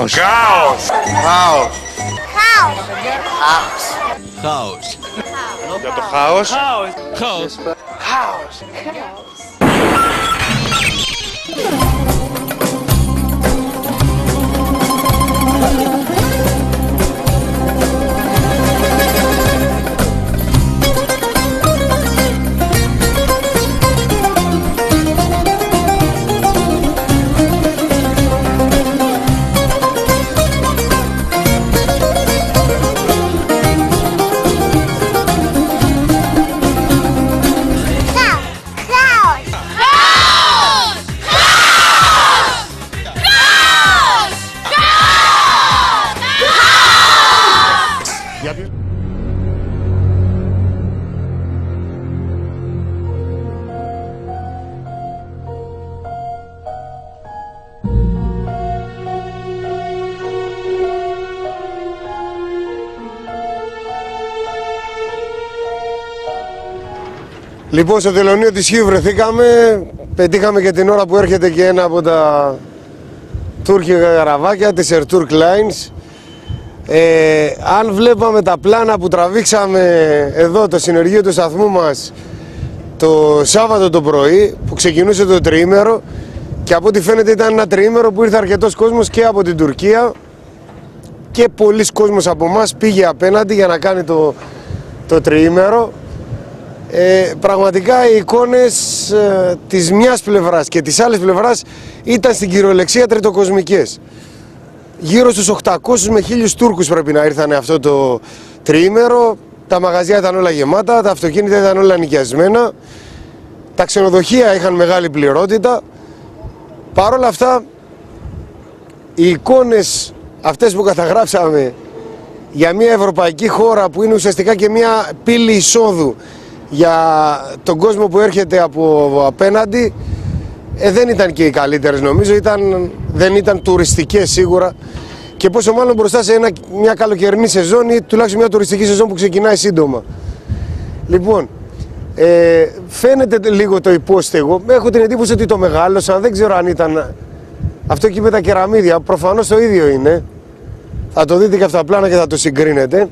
Χάος. Χάος. Χάος. Χάος. Χάος. Για το χάος. Χάος. Χάος. Λοιπόν, στο τελωνείο της Χίου βρεθήκαμε, πετύχαμε και την ώρα που έρχεται και ένα από τα τουρκικά καραβάκια της Air Turk Lines. Αν βλέπαμε τα πλάνα που τραβήξαμε εδώ το συνεργείο του σταθμού μας το Σάββατο το πρωί, που ξεκινούσε το τριήμερο, και από ό,τι φαίνεται ήταν ένα τριήμερο που ήρθε αρκετός κόσμος και από την Τουρκία και πολλοί κόσμος από εμάς πήγε απέναντι για να κάνει το τριήμερο. Πραγματικά οι εικόνες της μιας πλευράς και της άλλης πλευράς ήταν στην κυριολεξία τριτοκοσμικές. Γύρω στους 800 με 1000 Τούρκους πρέπει να ήρθαν αυτό το τριήμερο. Τα μαγαζιά ήταν όλα γεμάτα, τα αυτοκίνητα ήταν όλα νοικιασμένα, τα ξενοδοχεία είχαν μεγάλη πληρότητα. Παρ' όλα αυτά, οι εικόνες αυτές που καταγράψαμε για μια ευρωπαϊκή χώρα που είναι ουσιαστικά και μια πύλη εισόδου για τον κόσμο που έρχεται από απέναντι, δεν ήταν και οι καλύτερες νομίζω, δεν ήταν τουριστικές σίγουρα, και πόσο μάλλον μπροστά σε μια καλοκαιρινή σεζόν ή τουλάχιστον μια τουριστική σεζόν που ξεκινάει σύντομα. Λοιπόν, φαίνεται λίγο το υπόστεγο, έχω την εντύπωση ότι το μεγάλωσαν, δεν ξέρω αν ήταν αυτό εκεί με τα κεραμίδια, προφανώς το ίδιο είναι, θα το δείτε και αυτά τα πλάνα και θα το συγκρίνετε.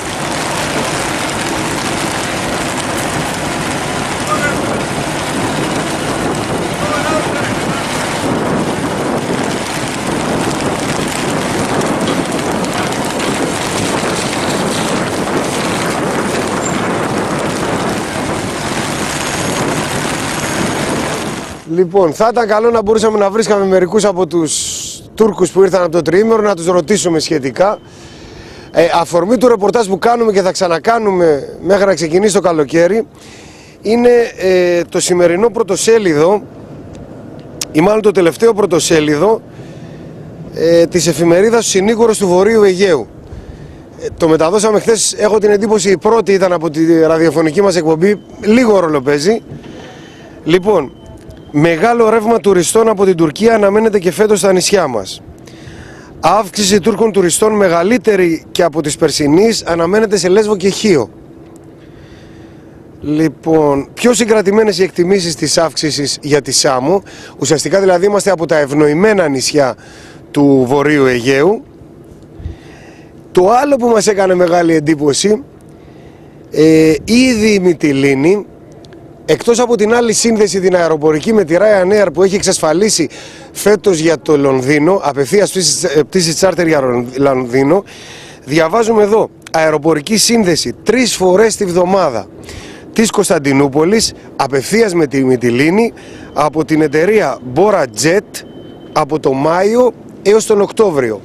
Λοιπόν, θα ήταν καλό να μπορούσαμε να βρίσκαμε μερικούς από τους Τούρκους που ήρθαν από το τριήμερο, να τους ρωτήσουμε σχετικά. Αφορμή του ρεπορτάζ που κάνουμε και θα ξανακάνουμε μέχρι να ξεκινήσει το καλοκαίρι είναι το σημερινό πρωτοσέλιδο, ή μάλλον το τελευταίο πρωτοσέλιδο της εφημερίδας Συνήγορος του Βορείου Αιγαίου. Το μεταδώσαμε χθες, έχω την εντύπωση η πρώτη ήταν από τη ραδιοφωνική μας εκπομπή, λίγο ρόλο παίζει. Λοιπόν, μεγάλο ρεύμα τουριστών από την Τουρκία αναμένεται και φέτος στα νησιά μας. Αύξηση Τούρκων τουριστών μεγαλύτερη και από τις περσινής αναμένεται σε Λέσβο και Χίο. Λοιπόν, πιο συγκρατημένες οι εκτιμήσεις της αύξησης για τη Σάμο. Ουσιαστικά δηλαδή είμαστε από τα ευνοημένα νησιά του Βορείου Αιγαίου. Το άλλο που μας έκανε μεγάλη εντύπωση, ήδη η Μυτιλήνη, εκτός από την άλλη σύνδεση την αεροπορική με τη Ryanair που έχει εξασφαλίσει φέτος για το Λονδίνο, απευθείας πτήσεις τσάρτερ για Λονδίνο, διαβάζουμε εδώ αεροπορική σύνδεση 3 φορές τη βδομάδα της Κωνσταντινούπολης, απευθείας με τη Μυτιλήνη, από την εταιρεία Bora Jet από το Μάιο έως τον Οκτώβριο.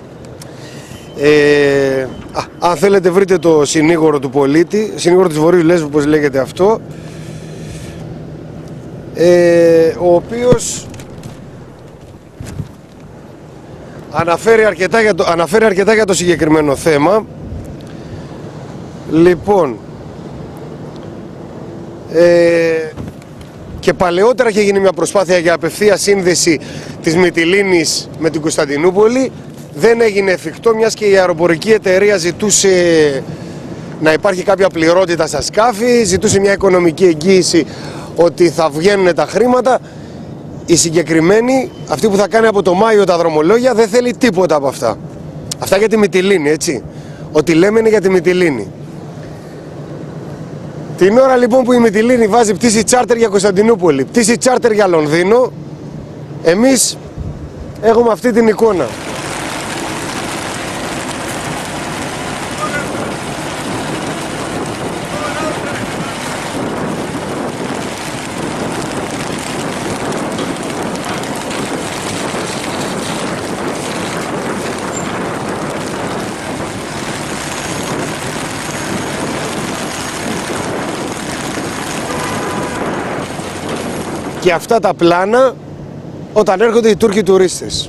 Αν θέλετε βρείτε το συνήγορο του πολίτη, συνήγορο της Βορείου Λέσβου όπως λέγεται αυτό, ο οποίος αναφέρει αρκετά για το συγκεκριμένο θέμα. Λοιπόν, και παλαιότερα είχε γίνει μια προσπάθεια για απευθεία σύνδεση της Μυτιλήνης με την Κωνσταντινούπολη. Δεν έγινε εφικτό, μιας και η αεροπορική εταιρεία ζητούσε να υπάρχει κάποια πληρότητα στα σκάφη, ζητούσε μια οικονομική εγγύηση ότι θα βγαίνουν τα χρήματα. η συγκεκριμένη, αυτή που θα κάνει από το Μάιο τα δρομολόγια, δεν θέλει τίποτα από αυτά. Αυτά για τη Μυτιλήνη, έτσι. Ό,τι λέμε είναι για τη Μυτιλήνη. Την ώρα λοιπόν που η Μυτιλήνη βάζει πτήση τσάρτερ για Κωνσταντινούπολη, πτήση τσάρτερ για Λονδίνο, εμείς έχουμε αυτή την εικόνα. Και αυτά τα πλάνα όταν έρχονται οι Τούρκοι τουρίστες.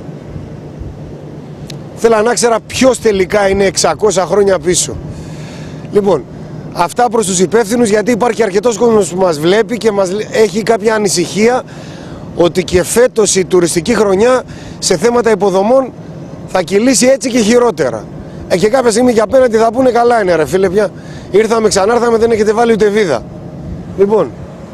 Θέλω να ξέρω ποιος τελικά είναι 600 χρόνια πίσω. Λοιπόν, αυτά προς τους υπεύθυνους, γιατί υπάρχει αρκετός κόσμος που μας βλέπει και μας έχει κάποια ανησυχία ότι και φέτος η τουριστική χρονιά σε θέματα υποδομών θα κυλήσει έτσι και χειρότερα. Και κάποια στιγμή και απέναντι θα πούνε καλά είναι ρε φίλε πια. Ήρθαμε, ξανάρθαμε, δεν έχετε βάλει ούτε βίδα. Λοιπόν,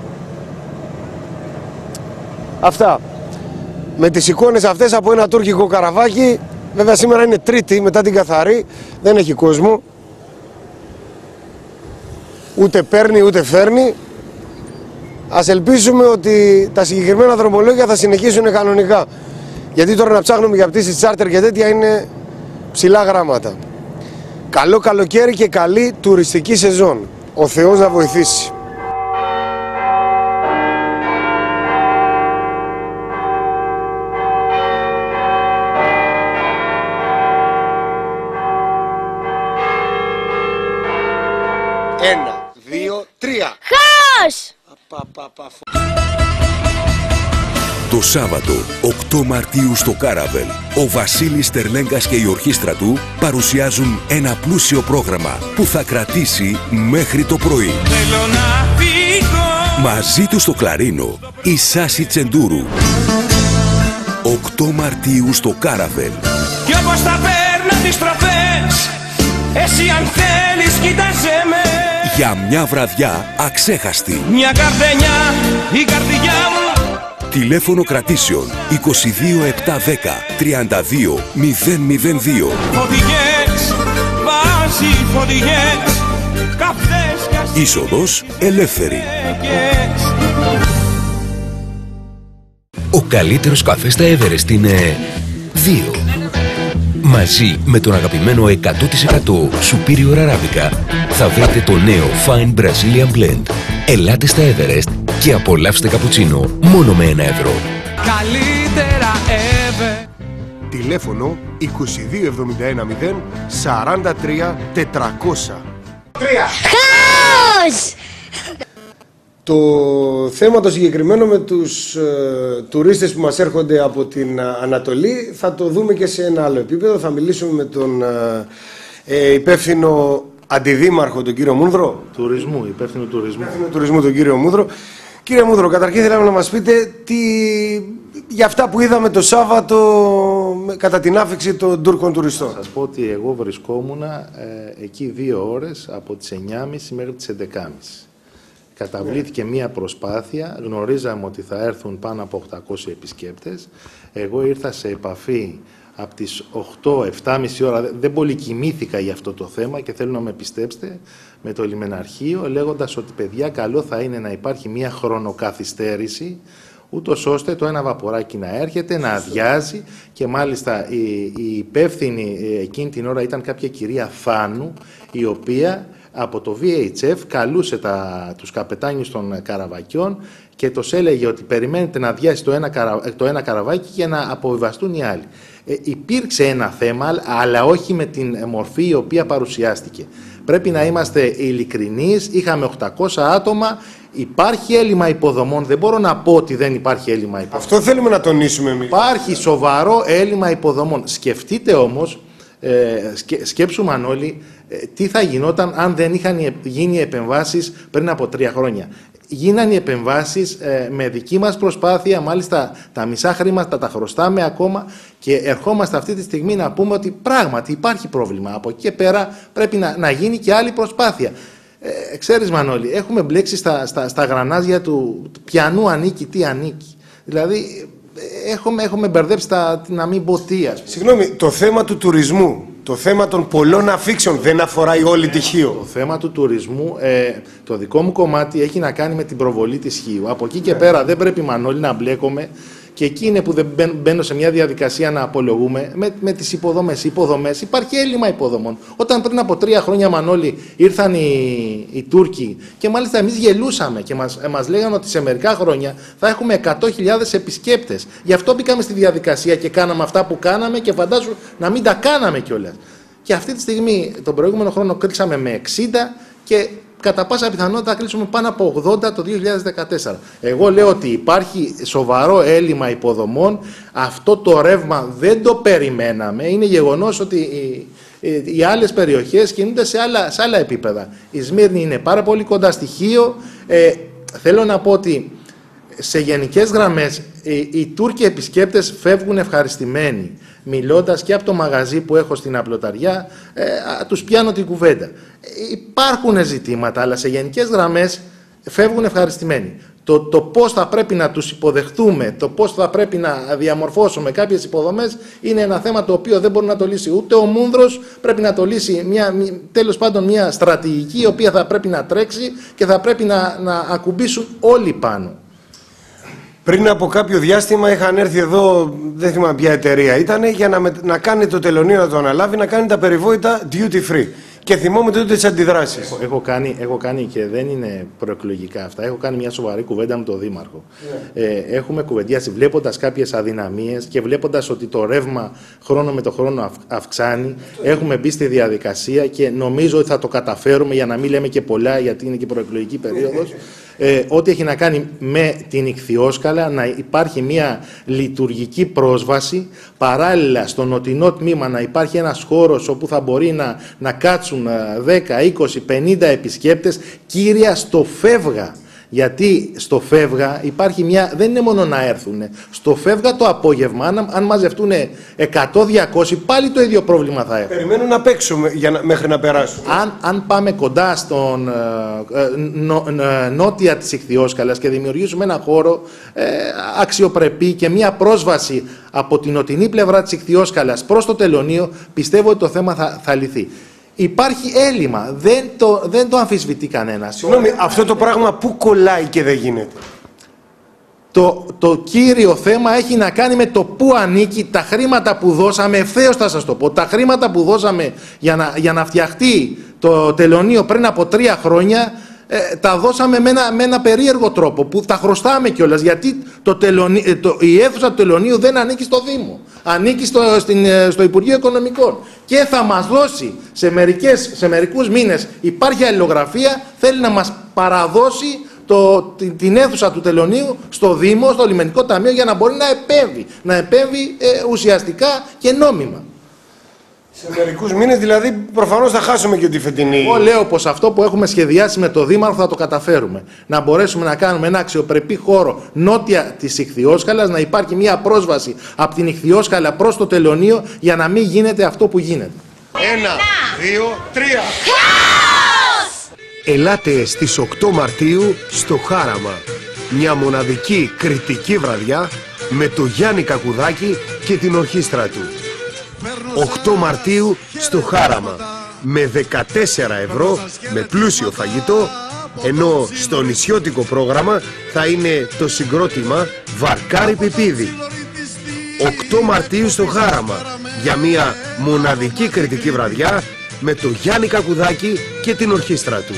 αυτά. Με τις εικόνες αυτές από ένα τουρκικό καραβάκι, βέβαια σήμερα είναι Τρίτη μετά την καθαρή, δεν έχει κόσμο. Ούτε παίρνει ούτε φέρνει. Ας ελπίσουμε ότι τα συγκεκριμένα δρομολόγια θα συνεχίσουν κανονικά. Γιατί τώρα να ψάχνουμε για πτήσεις τσάρτερ και τέτοια είναι ψηλά γράμματα. Καλό καλοκαίρι και καλή τουριστική σεζόν. Ο Θεός να βοηθήσει. Ένα, δύο, τρία. Χάος! Το Σάββατο, 8 Μαρτίου στο Κάραβελ, ο Βασίλης Τερλέγκας και η ορχήστρα του παρουσιάζουν ένα πλούσιο πρόγραμμα που θα κρατήσει μέχρι το πρωί. Θέλω να φύγω. Μαζί του στο κλαρίνο, η Σάση Τσεντούρου. 8 Μαρτίου στο Κάραβελ. Κι όπως θα παίρνω τις τροφές, εσύ αν θέλεις κοίταζε με. Για μια βραδιά αξέχαστη. Μια καρδενιά, η καρδιά μου. Τηλέφωνο κρατήσεων 22 710 32 002. Φωτιές, βάζει φωτιές, καυτές κι αστικές. Είσοδος ελεύθερη. Ο καλύτερος καφές στα Everest είναι 2. Μαζί με τον αγαπημένο 100% Superior Arabica θα βρείτε το νέο Fine Brazilian Blend. Ελάτε στα Everest και απολαύστε καπουτσίνο μόνο με 1 ευρώ. Καλύτερα ever. Τηλέφωνο 22 710 43 400. Χάος! Το θέμα το συγκεκριμένο με τους τουρίστες που μας έρχονται από την Ανατολή θα το δούμε και σε ένα άλλο επίπεδο. Θα μιλήσουμε με τον υπεύθυνο αντιδήμαρχο, τον κύριο Μούνδρο. Τουρισμού, υπεύθυνο Τουρισμού, τον κύριο Μούνδρο. Κύριε Μούνδρο, καταρχήν θέλαμε να μας πείτε για αυτά που είδαμε το Σάββατο κατά την άφιξη των Τούρκων τουριστών. Θα σας πω ότι εγώ βρισκόμουν εκεί 2 ώρες από τις 9.30 μέχρι τις 11.30. Καταβλήθηκε μία προσπάθεια, γνωρίζαμε ότι θα έρθουν πάνω από 800 επισκέπτες. Εγώ ήρθα σε επαφή από τις 8-7.30 ώρα, δεν πολύ κοιμήθηκα για αυτό το θέμα και θέλω να με πιστέψετε, με το λιμεναρχείο, λέγοντας ότι παιδιά καλό θα είναι να υπάρχει μία χρονοκαθυστέρηση, ούτως ώστε το ένα βαποράκι να έρχεται, να αδειάζει και μάλιστα η υπεύθυνη εκείνη την ώρα ήταν κάποια κυρία Θάνου, η οποία από το VHF καλούσε τους καπετάνιους των καραβακιών και τους έλεγε ότι περιμένετε να αδειάσει το ένα καραβάκι για να αποβιβαστούν οι άλλοι. Υπήρξε ένα θέμα, αλλά όχι με την μορφή η οποία παρουσιάστηκε. Πρέπει να είμαστε ειλικρινείς, είχαμε 800 άτομα, υπάρχει έλλειμμα υποδομών, δεν μπορώ να πω ότι δεν υπάρχει έλλειμμα υποδομών. Αυτό θέλουμε να τονίσουμε εμείς. Υπάρχει σοβαρό έλλειμμα υποδομών. Σκεφτείτε όμως, σκέψου Μανώλη, τι θα γινόταν αν δεν είχαν γίνει επεμβάσεις πριν από 3 χρόνια. Γίνανε οι επεμβάσεις με δική μας προσπάθεια, μάλιστα τα μισά χρήματα τα χρωστάμε ακόμα και ερχόμαστε αυτή τη στιγμή να πούμε ότι πράγματι υπάρχει πρόβλημα. Από εκεί και πέρα πρέπει να γίνει και άλλη προσπάθεια. Ξέρεις Μανώλη, έχουμε μπλέξει στα γρανάζια του ποιανού ανήκει, τι ανήκει. Δηλαδή έχουμε μπερδέψει να μην πω τι. Συγγνώμη, το θέμα του τουρισμού, το θέμα των πολλών αφήξεων δεν αφορά όλη τη Χίο? Το θέμα του τουρισμού, το δικό μου κομμάτι έχει να κάνει με την προβολή της Χίου. Από εκεί και πέρα δεν πρέπει, Μανώλη, να μπλέκομαι. Και εκεί είναι που δεν μπαίνω σε μια διαδικασία να απολογούμε με τις υποδομές. Υπάρχει έλλειμμα υποδομών. Όταν πριν από 3 χρόνια, Μανώλη, ήρθαν οι Τούρκοι και μάλιστα εμείς γελούσαμε και μας λέγανε ότι σε μερικά χρόνια θα έχουμε 100.000 επισκέπτες. Γι' αυτό μπήκαμε στη διαδικασία και κάναμε αυτά που κάναμε και φαντάζομαι να μην τα κάναμε κιόλας. Και αυτή τη στιγμή, τον προηγούμενο χρόνο, κλείσαμε με 60 και κατά πάσα πιθανότητα θα κλείσουμε πάνω από 80 το 2014. Εγώ λέω ότι υπάρχει σοβαρό έλλειμμα υποδομών. Αυτό το ρεύμα δεν το περιμέναμε. Είναι γεγονός ότι οι άλλες περιοχές κινούνται σε άλλα επίπεδα. Η Σμύρνη είναι πάρα πολύ κοντά στη Χίο. Θέλω να πω ότι σε γενικές γραμμές οι Τούρκοι επισκέπτες φεύγουν ευχαριστημένοι. Μιλώντας και από το μαγαζί που έχω στην Απλωταριά, τους πιάνω την κουβέντα. Υπάρχουν ζητήματα, αλλά σε γενικές γραμμές φεύγουν ευχαριστημένοι. Το πώς θα πρέπει να τους υποδεχτούμε, το πώς θα πρέπει να διαμορφώσουμε κάποιες υποδομές, είναι ένα θέμα το οποίο δεν μπορεί να το λύσει ούτε ο Μούνδρος. Πρέπει να το λύσει τέλος πάντων μια στρατηγική, η οποία θα πρέπει να τρέξει και θα πρέπει να ακουμπήσουν όλοι πάνω. Πριν από κάποιο διάστημα είχαν έρθει εδώ, δεν θυμάμαι ποια εταιρεία ήταν, για να κάνει το τελωνείο, να το αναλάβει, να κάνει τα περιβόητα duty free. Και θυμόμαι τότε τις αντιδράσεις. Έχω κάνει και δεν είναι προεκλογικά αυτά. Έχω κάνει μια σοβαρή κουβέντα με τον Δήμαρχο. Έχουμε κουβεντιάσει βλέποντας κάποιες αδυναμίες και βλέποντας ότι το ρεύμα χρόνο με το χρόνο αυξάνει. Έχουμε μπει στη διαδικασία και νομίζω ότι θα το καταφέρουμε, για να μην λέμε και πολλά, γιατί είναι και προεκλογική περίοδος. Ό,τι έχει να κάνει με την Ιχθυόσκαλα, να υπάρχει μια λειτουργική πρόσβαση, παράλληλα στο νοτινό τμήμα να υπάρχει ένας χώρος όπου θα μπορεί να κάτσουν 10, 20, 50 επισκέπτες, κύρια στο Φεύγα. Γιατί στο Φεύγα υπάρχει δεν είναι μόνο να έρθουν. Στο Φεύγα το απόγευμα, αν μαζευτούν 100-200, πάλι το ίδιο πρόβλημα θα έχουν. Περιμένουν να παίξουμε μέχρι να περάσουν. Αν πάμε κοντά στον νότια της Ιχθυόσκαλας και δημιουργήσουμε ένα χώρο αξιοπρεπή και μια πρόσβαση από την νοτινή πλευρά της Ιχθυόσκαλας προς το τελωνείο, πιστεύω ότι το θέμα θα λυθεί. Υπάρχει έλλειμμα, δεν το αμφισβητεί κανένας. Συγγνώμη, αυτό το πράγμα πού κολλάει και δεν γίνεται? Το κύριο θέμα έχει να κάνει με το πού ανήκει τα χρήματα που δώσαμε, ευθέως θα σας το πω, τα χρήματα που δώσαμε για να φτιαχτεί το τελωνείο πριν από 3 χρόνια, τα δώσαμε με ένα περίεργο τρόπο που τα χρωστάμε κιόλας, γιατί η αίθουσα του τελωνείου δεν ανήκει στο Δήμο, ανήκει στο Υπουργείο Οικονομικών και θα μας δώσει σε μερικούς μήνες, υπάρχει αλληλογραφία, θέλει να μας παραδώσει την αίθουσα του τελωνείου στο Δήμο, στο Λιμενικό Ταμείο, για να μπορεί να επέμβει ουσιαστικά και νόμιμα. Σε μερικούς μήνες δηλαδή προφανώς θα χάσουμε και τη φετινή. Εγώ λέω πως αυτό που έχουμε σχεδιάσει με το Δήμαρχο θα το καταφέρουμε. Να μπορέσουμε να κάνουμε ένα αξιοπρεπή χώρο νότια της Ιχθυόσκαλας, να υπάρχει μια πρόσβαση από την Ιχθυόσκαλα προς το τελωνείο, για να μην γίνεται αυτό που γίνεται. 1, 2, 3. Ελάτε στις 8 Μαρτίου στο Χάραμα. Μια μοναδική κριτική βραδιά με το Γιάννη Κακουδάκη και την ορχήστρα του. 8 Μαρτίου στο Χάραμα με 14 ευρώ με πλούσιο φαγητό, ενώ στο νησιώτικο πρόγραμμα θα είναι το συγκρότημα Βαρκάρι Πιπίδη. 8 Μαρτίου στο Χάραμα για μια μοναδική κριτική βραδιά με το Γιάννη Κακουδάκη και την ορχήστρα του.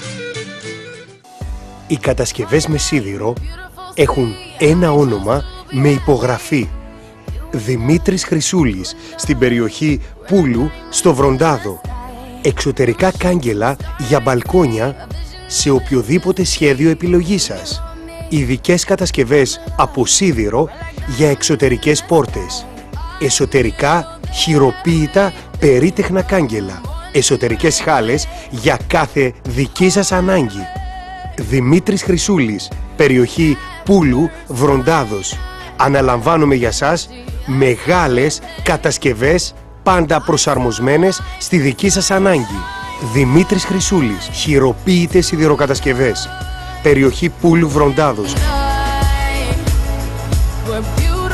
Οι κατασκευές με σίδηρο έχουν ένα όνομα με υπογραφή. Δημήτρης Χρυσούλης, στην περιοχή Πούλου, στο Βροντάδο. Εξωτερικά κάγκελα για μπαλκόνια σε οποιοδήποτε σχέδιο επιλογής σας. Ειδικές κατασκευές από σίδηρο για εξωτερικές πόρτες. Εσωτερικά χειροποίητα περίτεχνα κάγκελα. Εσωτερικές χάλες για κάθε δική σας ανάγκη. Δημήτρης Χρυσούλης, περιοχή Πούλου, Βροντάδος. Αναλαμβάνουμε για σας μεγάλες κατασκευές, πάντα προσαρμοσμένες στη δική σας ανάγκη. Δημήτρης Χρυσούλης, χειροποίητες σιδηροκατασκευές. Περιοχή Πούλου, Βροντάδος.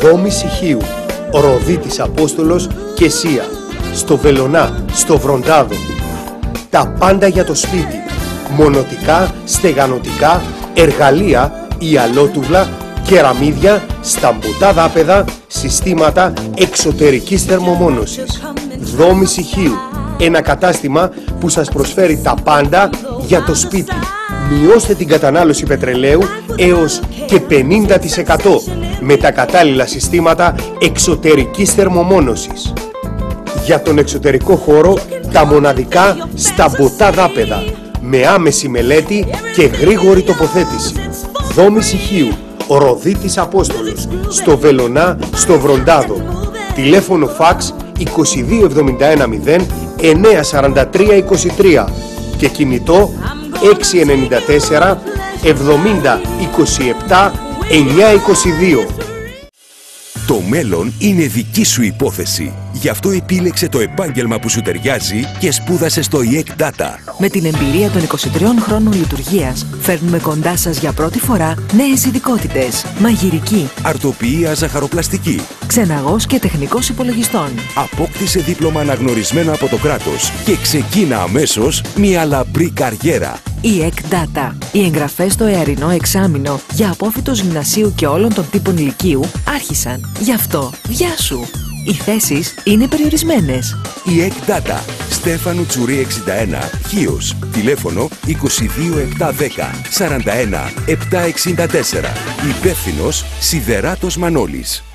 Δόμη Σιχίου, Ροδίτης Απόστολος και Σία. Στο Βελονά, στο Βροντάδο. Τα πάντα για το σπίτι. Μονοτικά, στεγανοτικά, εργαλεία, ιαλότουβλα, κεραμίδια, σταμποτά δάπεδα, συστήματα εξωτερικής θερμομόνωσης. Δόμη Σιχίου, ένα κατάστημα που σας προσφέρει τα πάντα για το σπίτι. Μειώστε την κατανάλωση πετρελαίου έως και 50% με τα κατάλληλα συστήματα εξωτερικής θερμομόνωσης. Για τον εξωτερικό χώρο, τα μοναδικά σταμποτά δάπεδα με άμεση μελέτη και γρήγορη τοποθέτηση. Δόμη Σιχίου, Ροδίτης Απόστολος, στο Βελονά, στο Βροντάδο. Τηλέφωνο φαξ 2271 94323 και κινητό 694 70 27 922. Το μέλλον είναι δική σου υπόθεση. Γι' αυτό επίλεξε το επάγγελμα που σου ταιριάζει και σπούδασε στο EEC Data. Με την εμπειρία των 23 χρόνων λειτουργίας, φέρνουμε κοντά σας για πρώτη φορά νέες ειδικότητες. Μαγειρική, Αρτοποιία ζαχαροπλαστική, ξεναγός και τεχνικός υπολογιστών. Απόκτησε δίπλωμα αναγνωρισμένο από το κράτος και ξεκίνα αμέσως μια λαμπρή καριέρα. EEC Data. Οι εγγραφές στο εαρινό εξάμηνο για απόφοιτους γυμνασίου και όλων των τύπων λυκείου άρχισαν. Γι' αυτό, γεια σου! Οι θέσεις είναι περιορισμένες. EEC Data. Στέφανου Τσουρί 61, Χίος. Τηλέφωνο 22710 41 764. Υπεύθυνος Σιδεράτος Μανώλης.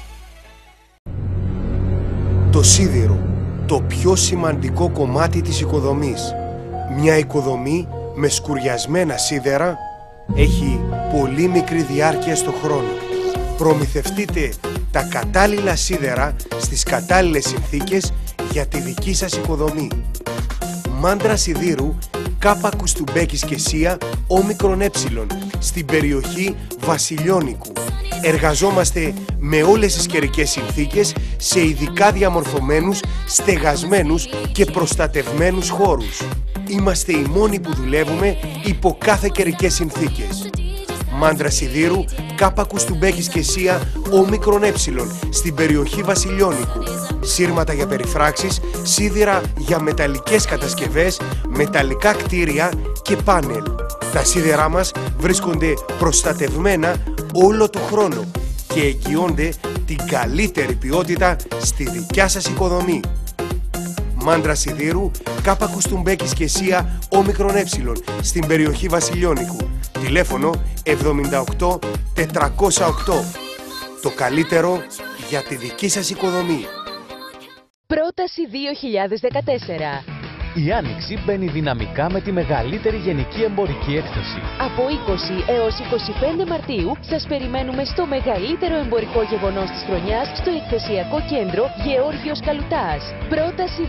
Το σίδηρο, το πιο σημαντικό κομμάτι της οικοδομής. Μια οικοδομή με σκουριασμένα σίδερα έχει πολύ μικρή διάρκεια στο χρόνο. Προμηθευτείτε τα κατάλληλα σίδερα στις κατάλληλες συνθήκες για τη δική σας οικοδομή. Μάντρα σιδήρου Κάπα Κουστουμπέκης και Σία όμικρον ε στην περιοχή Βασιλιώνικου. Εργαζόμαστε με όλες τις καιρικές συνθήκες σε ειδικά διαμορφωμένους, στεγασμένους και προστατευμένους χώρους. Είμαστε οι μόνοι που δουλεύουμε υπό κάθε καιρικές συνθήκες. Μάντρα σιδήρου Κάπα Κουστουμπέκης και Σία όμικρον ε στην περιοχή Βασιλιώνικου. Σύρματα για περιφράξεις, σίδηρα για μεταλλικές κατασκευές, μεταλλικά κτίρια και πάνελ. Τα σίδερά μας βρίσκονται προστατευμένα όλο το χρόνο και εγγυώνται την καλύτερη ποιότητα στη δικιά σας οικοδομή. Μάντρα σιδήρου Κάπα Κουστουμπέκης και Σία όμικρον ε στην περιοχή Βασιλιώνικου. Τηλέφωνο 78 408. Το καλύτερο για τη δική σας οικοδομή. Πρόταση 2014. Η Άνοιξη μπαίνει δυναμικά με τη μεγαλύτερη γενική εμπορική έκθεση. Από 20 έως 25 Μαρτίου σας περιμένουμε στο μεγαλύτερο εμπορικό γεγονός της χρονιάς στο εκθεσιακό κέντρο Γεώργιος Καλουτάς. Πρόταση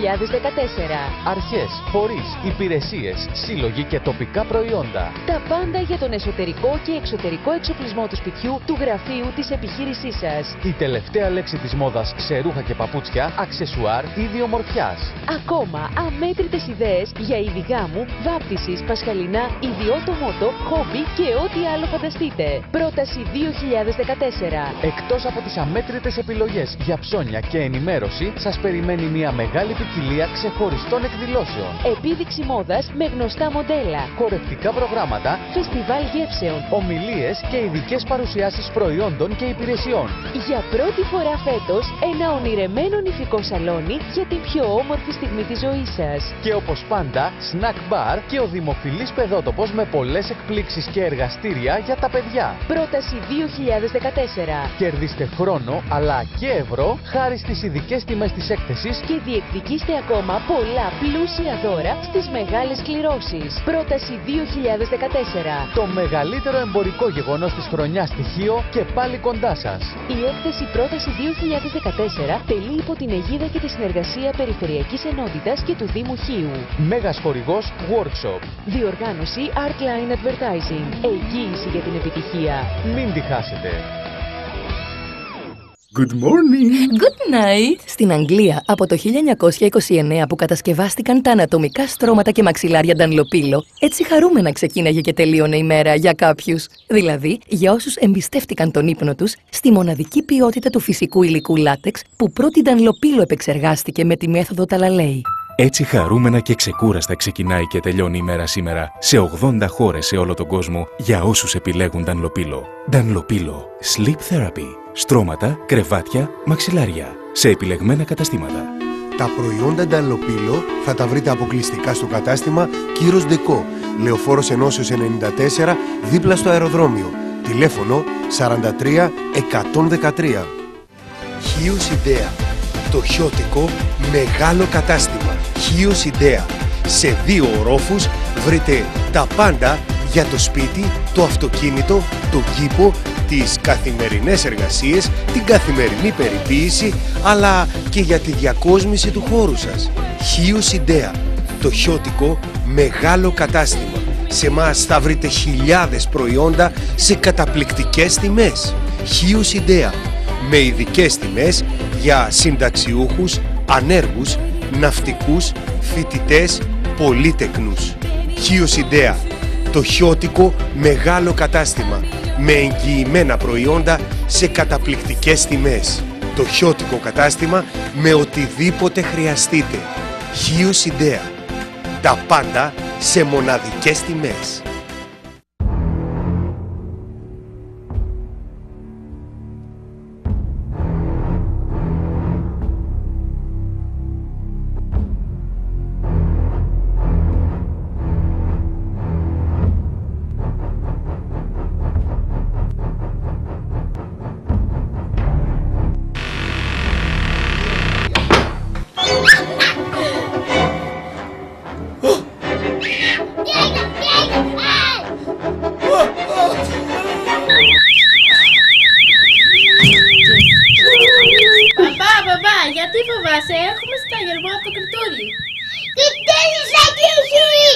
2014. Αρχές, φορείς, υπηρεσίες, σύλλογοι και τοπικά προϊόντα. Τα πάντα για τον εσωτερικό και εξωτερικό εξοπλισμό του σπιτιού, του γραφείου, της επιχείρησής σας. Η τελευταία λέξη της μόδας σε ρούχα και παπούτσια, αξεσουάρ ή ιδιομορφιάς. Ακόμα αμέτρητες ιδέες για είδη γάμου, βάπτισης, πασχαλινά, ιδιότομότο, χόμπι και ό,τι άλλο φανταστείτε. Πρόταση 2014. Εκτός από τις αμέτρητες επιλογές για ψώνια και ενημέρωση, σας περιμένει μια μεγάλη ποικιλία ξεχωριστών εκδηλώσεων. Επίδειξη μόδας με γνωστά μοντέλα. Χορευτικά προγράμματα, φεστιβάλ γεύσεων, ομιλίες και ειδικές παρουσιάσεις προϊόντων και υπηρεσιών. Για πρώτη φορά φέτος, ένα ονειρεμένο νηφικό σαλόνι για την πιο όμορφη στιγμή της ζωής σας. Και όπως πάντα, snack bar και ο δημοφιλής παιδότοπος με πολλές εκπλήξεις και εργαστήρια για τα παιδιά. Πρόταση 2014. Κερδίστε χρόνο αλλά και ευρώ χάρη στις ειδικές τιμές της έκθεσης και διεκδικήστε ακόμα πολλά πλούσια δώρα στις μεγάλες κληρώσεις. Πρόταση 2014. Το μεγαλύτερο εμπορικό γεγονός της χρονιάς στοιχείο και πάλι κοντά σας. Η έκθεση Πρόταση 2014 τελεί υπό την αιγίδα και τη συνεργασία Περιφερειακής Ενότητας και του Δήμου Χίου. Μέγας χορηγός Workshop. Διοργάνωση Artline Advertising. Εγγύηση για την επιτυχία. Μην τη χάσετε. Good morning. Good night. Στην Αγγλία, από το 1929 που κατασκευάστηκαν τα ανατομικά στρώματα και μαξιλάρια Ντανλοπίλο, έτσι χαρούμενα ξεκίναγε και τελείωνε η μέρα για κάποιους. Δηλαδή, για όσους εμπιστεύτηκαν τον ύπνο τους στη μοναδική ποιότητα του φυσικού υλικού λάτεξ που πρώτη Ντανλοπίλο επεξεργάστηκε με τη μέθοδο Ταλαλέη. Έτσι χαρούμενα και ξεκούραστα ξεκινάει και τελειώνει η μέρα σήμερα σε 80 χώρες σε όλο τον κόσμο για όσους επιλέγουν Ντανλοπίλο. Ντανλοπίλο. Sleep Therapy. Στρώματα, κρεβάτια, μαξιλάρια. Σε επιλεγμένα καταστήματα. Τα προϊόντα Ντανλοπίλο θα τα βρείτε αποκλειστικά στο κατάστημα Κύρος Ντεκό, Λεωφόρος Ενώσεως 94, δίπλα στο αεροδρόμιο. Τηλέφωνο 43 113. Χίος Ιδέα. Το χιώτικο μεγάλο κατάστημα. Χίος Ιδέα. Σε 2 ορόφους βρείτε τα πάντα για το σπίτι, το αυτοκίνητο, τον κήπο, τις καθημερινές εργασίες, την καθημερινή περιποίηση, αλλά και για τη διακόσμηση του χώρου σας. Χίος Ιδέα. Το χιώτικο μεγάλο κατάστημα. Σε μας θα βρείτε χιλιάδες προϊόντα σε καταπληκτικές τιμές. Χίος Ιδέα. Με ειδικές τιμές για συνταξιούχους, ανέργους, ναυτικούς, φοιτητές, πολύτεκνους. Χίος Ιδέα. Το χιώτικο μεγάλο κατάστημα. Με εγγυημένα προϊόντα σε καταπληκτικές τιμές. Το χιώτικο κατάστημα με οτιδήποτε χρειαστείτε. Χίος Ιδέα. Τα πάντα σε μοναδικές τιμές. Γιατί φοβάσαι, έχουμε σταγερμό από το Κρητούλι. Τι θέλεις να κρυσούει!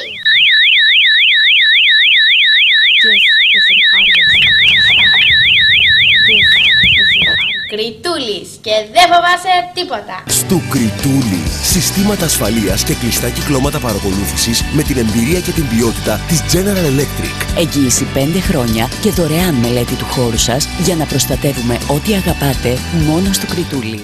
Κρητούλης και δεν φοβάσαι τίποτα. Στο Κρητούλι, συστήματα ασφαλείας και κλειστά κυκλώματα παρακολούθησης με την εμπειρία και την ποιότητα της General Electric. Εγγύηση 5 χρόνια και δωρεάν μελέτη του χώρου σας για να προστατεύουμε ό,τι αγαπάτε μόνο στο Κρητούλι.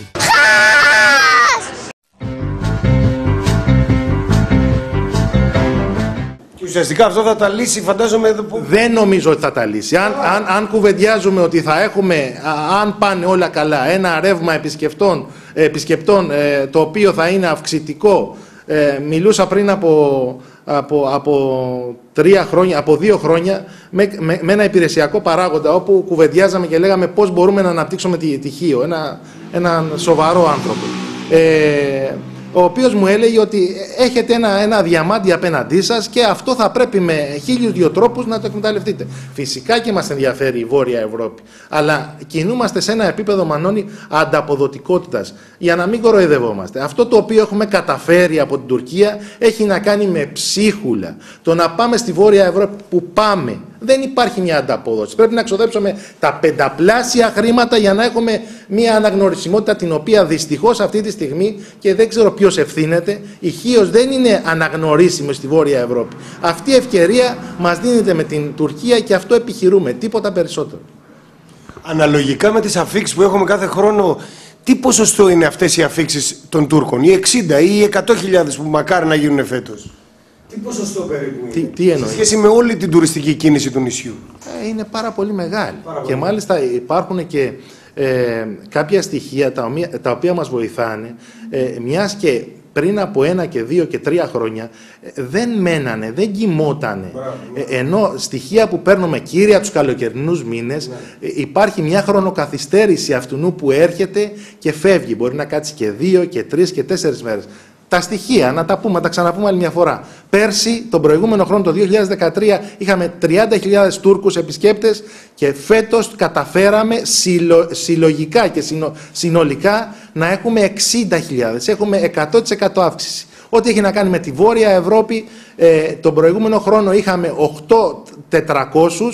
Ουσιαστικά αυτό θα τα λύσει, φαντάζομαι. Δεν νομίζω ότι θα τα λύσει. Αν κουβεντιάζουμε ότι θα έχουμε, αν πάνε όλα καλά, ένα ρεύμα επισκεπτών το οποίο θα είναι αυξητικό. Μιλούσα πριν από 3 χρόνια, από 2 χρόνια, με ένα υπηρεσιακό παράγοντα, όπου κουβεντιάζαμε και λέγαμε πώς μπορούμε να αναπτύξουμε τη Χίο, έναν σοβαρό άνθρωπο. Ο οποίος μου έλεγε ότι έχετε ένα διαμάντι απέναντί σας και αυτό θα πρέπει με 1002 τρόπους να το εκμεταλλευτείτε. Φυσικά και μας ενδιαφέρει η Βόρεια Ευρώπη, αλλά κινούμαστε σε ένα επίπεδο, Μανώνη, ανταποδοτικότητας, για να μην κοροϊδευόμαστε. Αυτό το οποίο έχουμε καταφέρει από την Τουρκία έχει να κάνει με ψίχουλα. Το να πάμε στη Βόρεια Ευρώπη που πάμε, δεν υπάρχει μια ανταπόδοση. Πρέπει να ξοδέψουμε τα 5πλάσια χρήματα για να έχουμε μια αναγνωρισιμότητα, την οποία δυστυχώς αυτή τη στιγμή, και δεν ξέρω ποιος ευθύνεται, η Χίος δεν είναι αναγνωρίσιμη στη Βόρεια Ευρώπη. Αυτή η ευκαιρία μας δίνεται με την Τουρκία και αυτό επιχειρούμε, τίποτα περισσότερο. Αναλογικά με τις αφίξεις που έχουμε κάθε χρόνο, τι ποσοστό είναι αυτές οι αφίξεις των Τούρκων, οι 60 ή οι 100.000 που μακάρι να γίνουν φέτος? Τι ποσοστό περίπου? Τι εννοείς? Σε σχέση με όλη την τουριστική κίνηση του νησιού. Είναι πάρα πολύ μεγάλη. Και μάλιστα υπάρχουν και κάποια στοιχεία τα οποία μας βοηθάνε, μιας και πριν από 1 και 2 και 3 χρόνια δεν μένανε, δεν κοιμότανε. Ενώ στοιχεία που παίρνουμε κύρια τους καλοκαιρινούς μήνες, υπάρχει μια χρονοκαθυστέρηση αυτού που έρχεται και φεύγει. Μπορεί να κάτσει και 2 και 3 και 4 μέρες. Τα στοιχεία, να τα πούμε, να τα ξαναπούμε άλλη μια φορά. Πέρσι, τον προηγούμενο χρόνο, το 2013, είχαμε 30.000 Τούρκους επισκέπτες και φέτος καταφέραμε συλλογικά και συνολικά να έχουμε 60.000. Έχουμε 100% αύξηση. Ό,τι έχει να κάνει με τη Βόρεια Ευρώπη, τον προηγούμενο χρόνο είχαμε 8.400.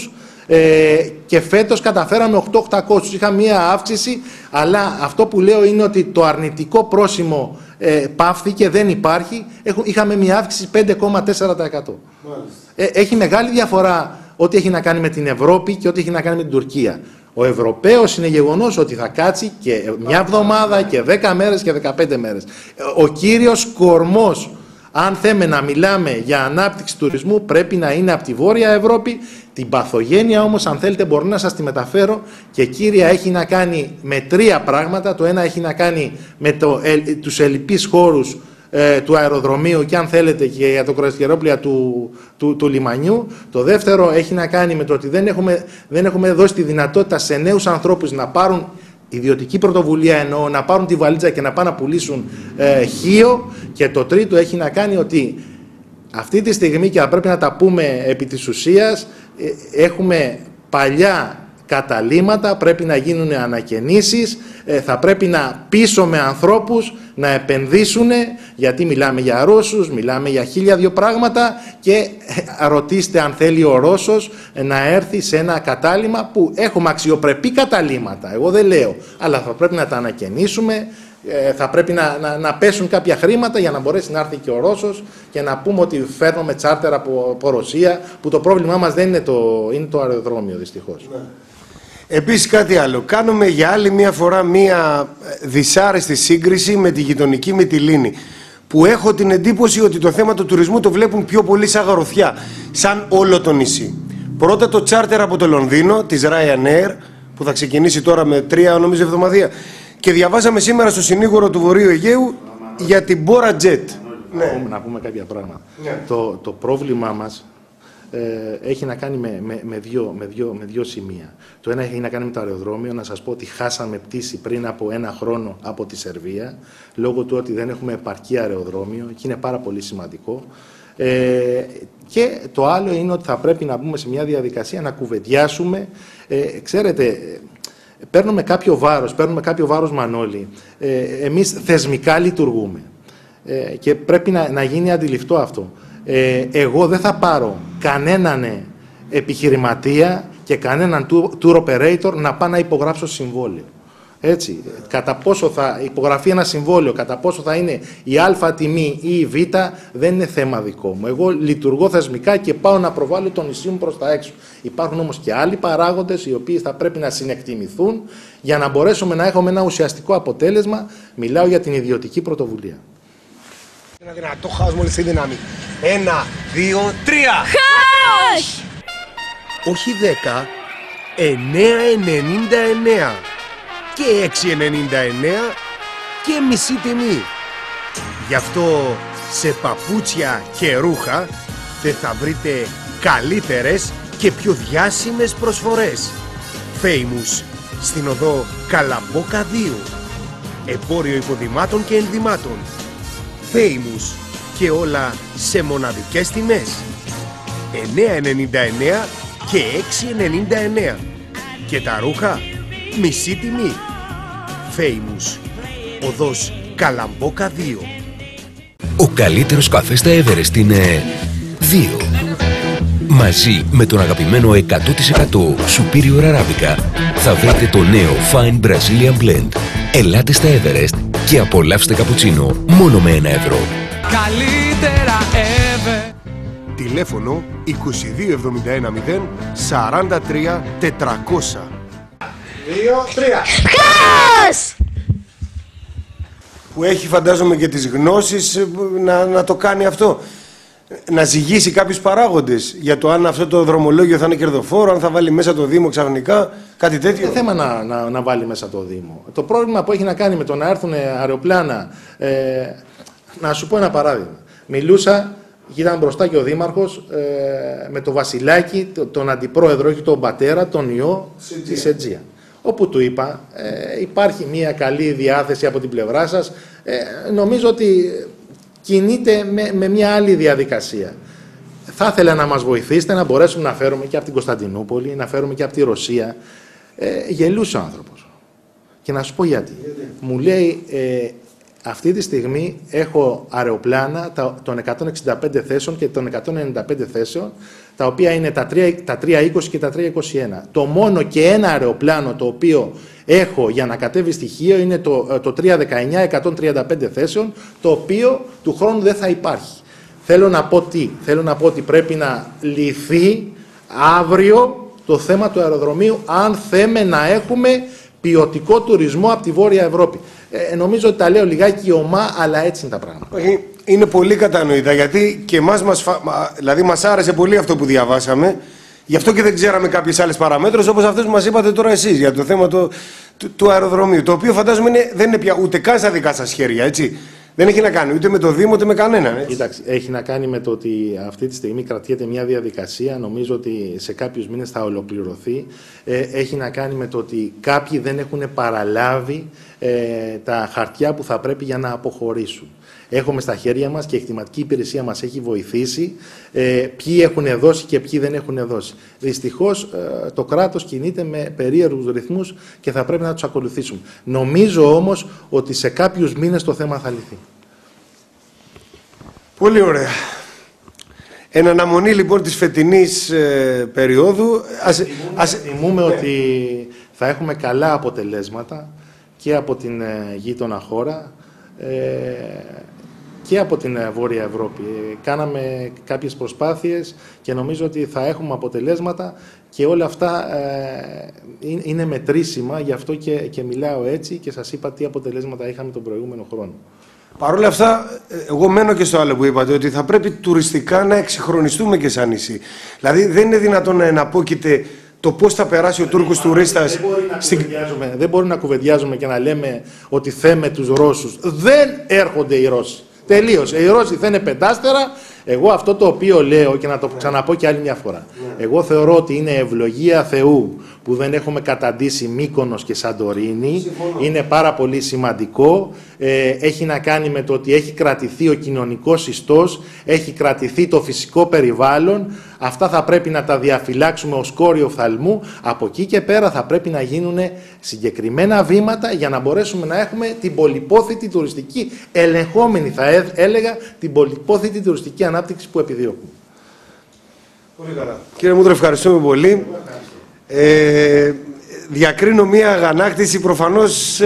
Και φέτος καταφέραμε 8.800. Είχαμε μία αύξηση, αλλά αυτό που λέω είναι ότι το αρνητικό πρόσημο πάυθηκε, δεν υπάρχει. Είχαμε μία αύξηση 5,4%. Έχει μεγάλη διαφορά ό,τι έχει να κάνει με την Ευρώπη και ό,τι έχει να κάνει με την Τουρκία. Ο Ευρωπαίος είναι γεγονός ότι θα κάτσει και μια εβδομάδα και 10 μέρες και 15 μέρες. Ο κύριος κορμός, αν θέμε να μιλάμε για ανάπτυξη τουρισμού, πρέπει να είναι από τη Βόρεια Ευρώπη. Την παθογένεια όμως, αν θέλετε, μπορώ να σας τη μεταφέρω, και κύρια έχει να κάνει με 3 πράγματα. Το ένα έχει να κάνει με τους ελλειπείς χώρους του αεροδρομίου και, αν θέλετε, και για το κρουαζιερόπλια του λιμανιού. Το δεύτερο έχει να κάνει με το ότι δεν έχουμε δώσει τη δυνατότητα σε νέους ανθρώπους να πάρουν ιδιωτική πρωτοβουλία, εννοώ, να πάρουν τη βαλίτσα και να πάνε να πουλήσουν χείο. Και το τρίτο έχει να κάνει ότι αυτή τη στιγμή, και θα πρέπει να τα πούμε επί της ουσίας, έχουμε παλιά καταλύματα, πρέπει να γίνουν ανακαινήσεις, θα πρέπει να πείσουμε ανθρώπους να επενδύσουν, γιατί μιλάμε για Ρώσους, μιλάμε για 1002 πράγματα, και ρωτήστε αν θέλει ο Ρώσος να έρθει σε ένα κατάλημα που έχουμε αξιοπρεπή καταλύματα, εγώ δεν λέω, αλλά θα πρέπει να τα ανακαινήσουμε, θα πρέπει να πέσουν κάποια χρήματα για να μπορέσει να έρθει και ο Ρώσος και να πούμε ότι φέρνουμε τσάρτερ από Ρωσία, που το πρόβλημά μας δεν είναι το αεροδρόμιο, δυστυχώς. Ναι. Επίσης κάτι άλλο, κάνουμε για άλλη μια φορά μια δυσάρεστη σύγκριση με τη γειτονική Μυτιλήνη, που έχω την εντύπωση ότι το θέμα του τουρισμού το βλέπουν πιο πολύ σαν γαροθιά, σαν όλο το νησί. Πρώτα το τσάρτερ από το Λονδίνο, της Ryanair, που θα ξεκινήσει τώρα με 3 νομίζω εβδομαδία, και διαβάζαμε σήμερα στο συνήγορο του Βορείου Αιγαίου για την Bora Jet. Να πούμε κάποια πράγματα. Το πρόβλημά μας έχει να κάνει με δύο σημεία. Το ένα έχει να κάνει με το αεροδρόμιο. Να σας πω ότι χάσαμε πτήση πριν από 1 χρόνο από τη Σερβία, λόγω του ότι δεν έχουμε επαρκή αεροδρόμιο, και είναι πάρα πολύ σημαντικό. Και το άλλο είναι ότι θα πρέπει να μπούμε σε μια διαδικασία να κουβεντιάσουμε. Ξέρετε, παίρνουμε κάποιο βάρος, Μανώλη. Εμείς θεσμικά λειτουργούμε. Και πρέπει να γίνει αντιληπτό αυτό. Εγώ δεν θα πάρω κανέναν επιχειρηματία και κανέναν tour operator να πάει να υπογράψω συμβόλαιο. Έτσι, κατά πόσο θα υπογραφεί ένα συμβόλαιο, κατά πόσο θα είναι η α τιμή ή η β, δεν είναι θέμα δικό μου. Εγώ λειτουργώ θεσμικά και πάω να προβάλλω το νησί μου προς τα έξω. Υπάρχουν όμως και άλλοι παράγοντες οι οποίοι θα πρέπει να συνεκτιμηθούν για να μπορέσουμε να έχουμε ένα ουσιαστικό αποτέλεσμα. Μιλάω για την ιδιωτική πρωτοβουλία. Ένα δυνατό χάος μόλις στη δύναμη. 1, 2, 3. Χάος! Όχι 10, 9,99 και 6,99 και μισή τιμή. Γι' αυτό σε παπούτσια και ρούχα δεν θα βρείτε καλύτερες και πιο διάσημες προσφορές. Famous στην οδό Καλαμπόκα 2. Εμπόριο υποδημάτων και ενδυμάτων. Famous και όλα σε μοναδικές τιμές. 9,99 και 6,99 και τα ρούχα μισή τιμή. Famous, οδός Καλαμπόκα 2. Ο καλύτερος καφές στα Everest είναι 2. Μαζί με τον αγαπημένο 100% Superior Arabica θα βρείτε το νέο Fine Brazilian Blend. Ελάτε στα Everest και απολαύστε καπουτσίνο μόνο με 1 ευρώ. Καλύτερα ever. Τηλέφωνο 2271 0 43 400. 2, 3. Χάος! Που έχει, φαντάζομαι, και τις γνώσεις να το κάνει αυτό. Να ζυγίσει κάποιους παράγοντες για το αν αυτό το δρομολόγιο θα είναι κερδοφόρο, αν θα βάλει μέσα το Δήμο ξαφνικά, κάτι τέτοιο. Δεν θέμα να βάλει μέσα το Δήμο. Το πρόβλημα που έχει να κάνει με το να έρθουν αεροπλάνα. Να σου πω ένα παράδειγμα. Μιλούσα, ήταν μπροστά και ο Δήμαρχος με το Βασιλάκι, τον αντιπρόεδρο, όχι τον πατέρα, τον ιό της Αιτζία. Όπου του είπα, υπάρχει μια καλή διάθεση από την πλευρά σας. Νομίζω ότι κινείται με μια άλλη διαδικασία. Θα ήθελα να μας βοηθήσετε να μπορέσουμε να φέρουμε και από την Κωνσταντινούπολη, να φέρουμε και από τη Ρωσία. Γελούσε ο άνθρωπος. Και να σου πω γιατί. Μου λέει, αυτή τη στιγμή έχω αεροπλάνα των 165 θέσεων και των 195 θέσεων τα οποία είναι τα 320 και τα 321. Το μόνο και ένα αεροπλάνο το οποίο έχω για να κατέβει στοιχείο είναι το 319, 135 θέσεων, το οποίο του χρόνου δεν θα υπάρχει. Θέλω να πω τι, θέλω να πω ότι πρέπει να λυθεί αύριο το θέμα του αεροδρομίου, αν θέμε να έχουμε ποιοτικό τουρισμό από τη Βόρεια Ευρώπη. Νομίζω ότι τα λέω λιγάκι ομά, αλλά έτσι είναι τα πράγματα. Είναι πολύ κατανοητά, γιατί και εμάς δηλαδή μας άρεσε πολύ αυτό που διαβάσαμε, γι' αυτό και δεν ξέραμε κάποιες άλλες παραμέτρους, όπως αυτές που μας είπατε τώρα εσείς, για το θέμα του αεροδρομίου, το οποίο φαντάζομαι δεν είναι πια ούτε καν στα δικά σας χέρια, έτσι. Δεν έχει να κάνει ούτε με το Δήμο ούτε με κανέναν. Έτσι. Κοίταξε, έχει να κάνει με το ότι αυτή τη στιγμή κρατιέται μια διαδικασία. Νομίζω ότι σε κάποιους μήνες θα ολοκληρωθεί. Έχει να κάνει με το ότι κάποιοι δεν έχουν παραλάβει τα χαρτιά που θα πρέπει για να αποχωρήσουν. Έχουμε στα χέρια μας και η εκτιματική υπηρεσία μας έχει βοηθήσει ποιοι έχουν δώσει και ποιοι δεν έχουν δώσει. Δυστυχώς το κράτος κινείται με περίεργους ρυθμούς και θα πρέπει να τους ακολουθήσουμε. Νομίζω όμως ότι σε κάποιους μήνες το θέμα θα λυθεί. Πολύ ωραία. Εν αναμονή λοιπόν της φετινής περίοδου... Θυμούμε ότι θα έχουμε καλά αποτελέσματα και από την γείτονα χώρα και από την Βόρεια Ευρώπη. Κάναμε κάποιες προσπάθειες και νομίζω ότι θα έχουμε αποτελέσματα και όλα αυτά είναι μετρήσιμα, γι' αυτό και μιλάω έτσι και σας είπα τι αποτελέσματα είχαμε τον προηγούμενο χρόνο. Παρ' όλα αυτά, εγώ μένω και στο άλλο που είπατε, ότι θα πρέπει τουριστικά να εξυγχρονιστούμε και σαν νησί. Δηλαδή δεν είναι δυνατόν να εναπόκειται το πώς θα περάσει ο Τούρκος τουρίστας. Δεν μπορεί να κουβεντιάζουμε και να λέμε ότι θέμε τους Ρώσους. Δεν έρχονται οι Ρώσοι. Τελείωσε. Οι Ρώσοι θα είναι πεντάστερα. Εγώ αυτό το οποίο λέω και να το ξαναπώ και άλλη μια φορά. Εγώ θεωρώ ότι είναι ευλογία Θεού που δεν έχουμε καταντήσει Μύκονος και Σαντορίνη. Είναι πάρα πολύ σημαντικό. Έχει να κάνει με το ότι έχει κρατηθεί ο κοινωνικός ιστός, έχει κρατηθεί το φυσικό περιβάλλον. Αυτά θα πρέπει να τα διαφυλάξουμε ως κόριο φθαλμού. Από εκεί και πέρα θα πρέπει να γίνουν συγκεκριμένα βήματα για να μπορέσουμε να έχουμε την πολυπόθητη τουριστική, ελεγχόμενη θα έλεγα, την πολυπόθητη τουριστική ανάπτυξη που επιδιώκουμε. Πολύ καλά. Κύριε Μούτρο, ευχαριστούμε πολύ. Διακρίνω μία αγανάκτηση προφανώς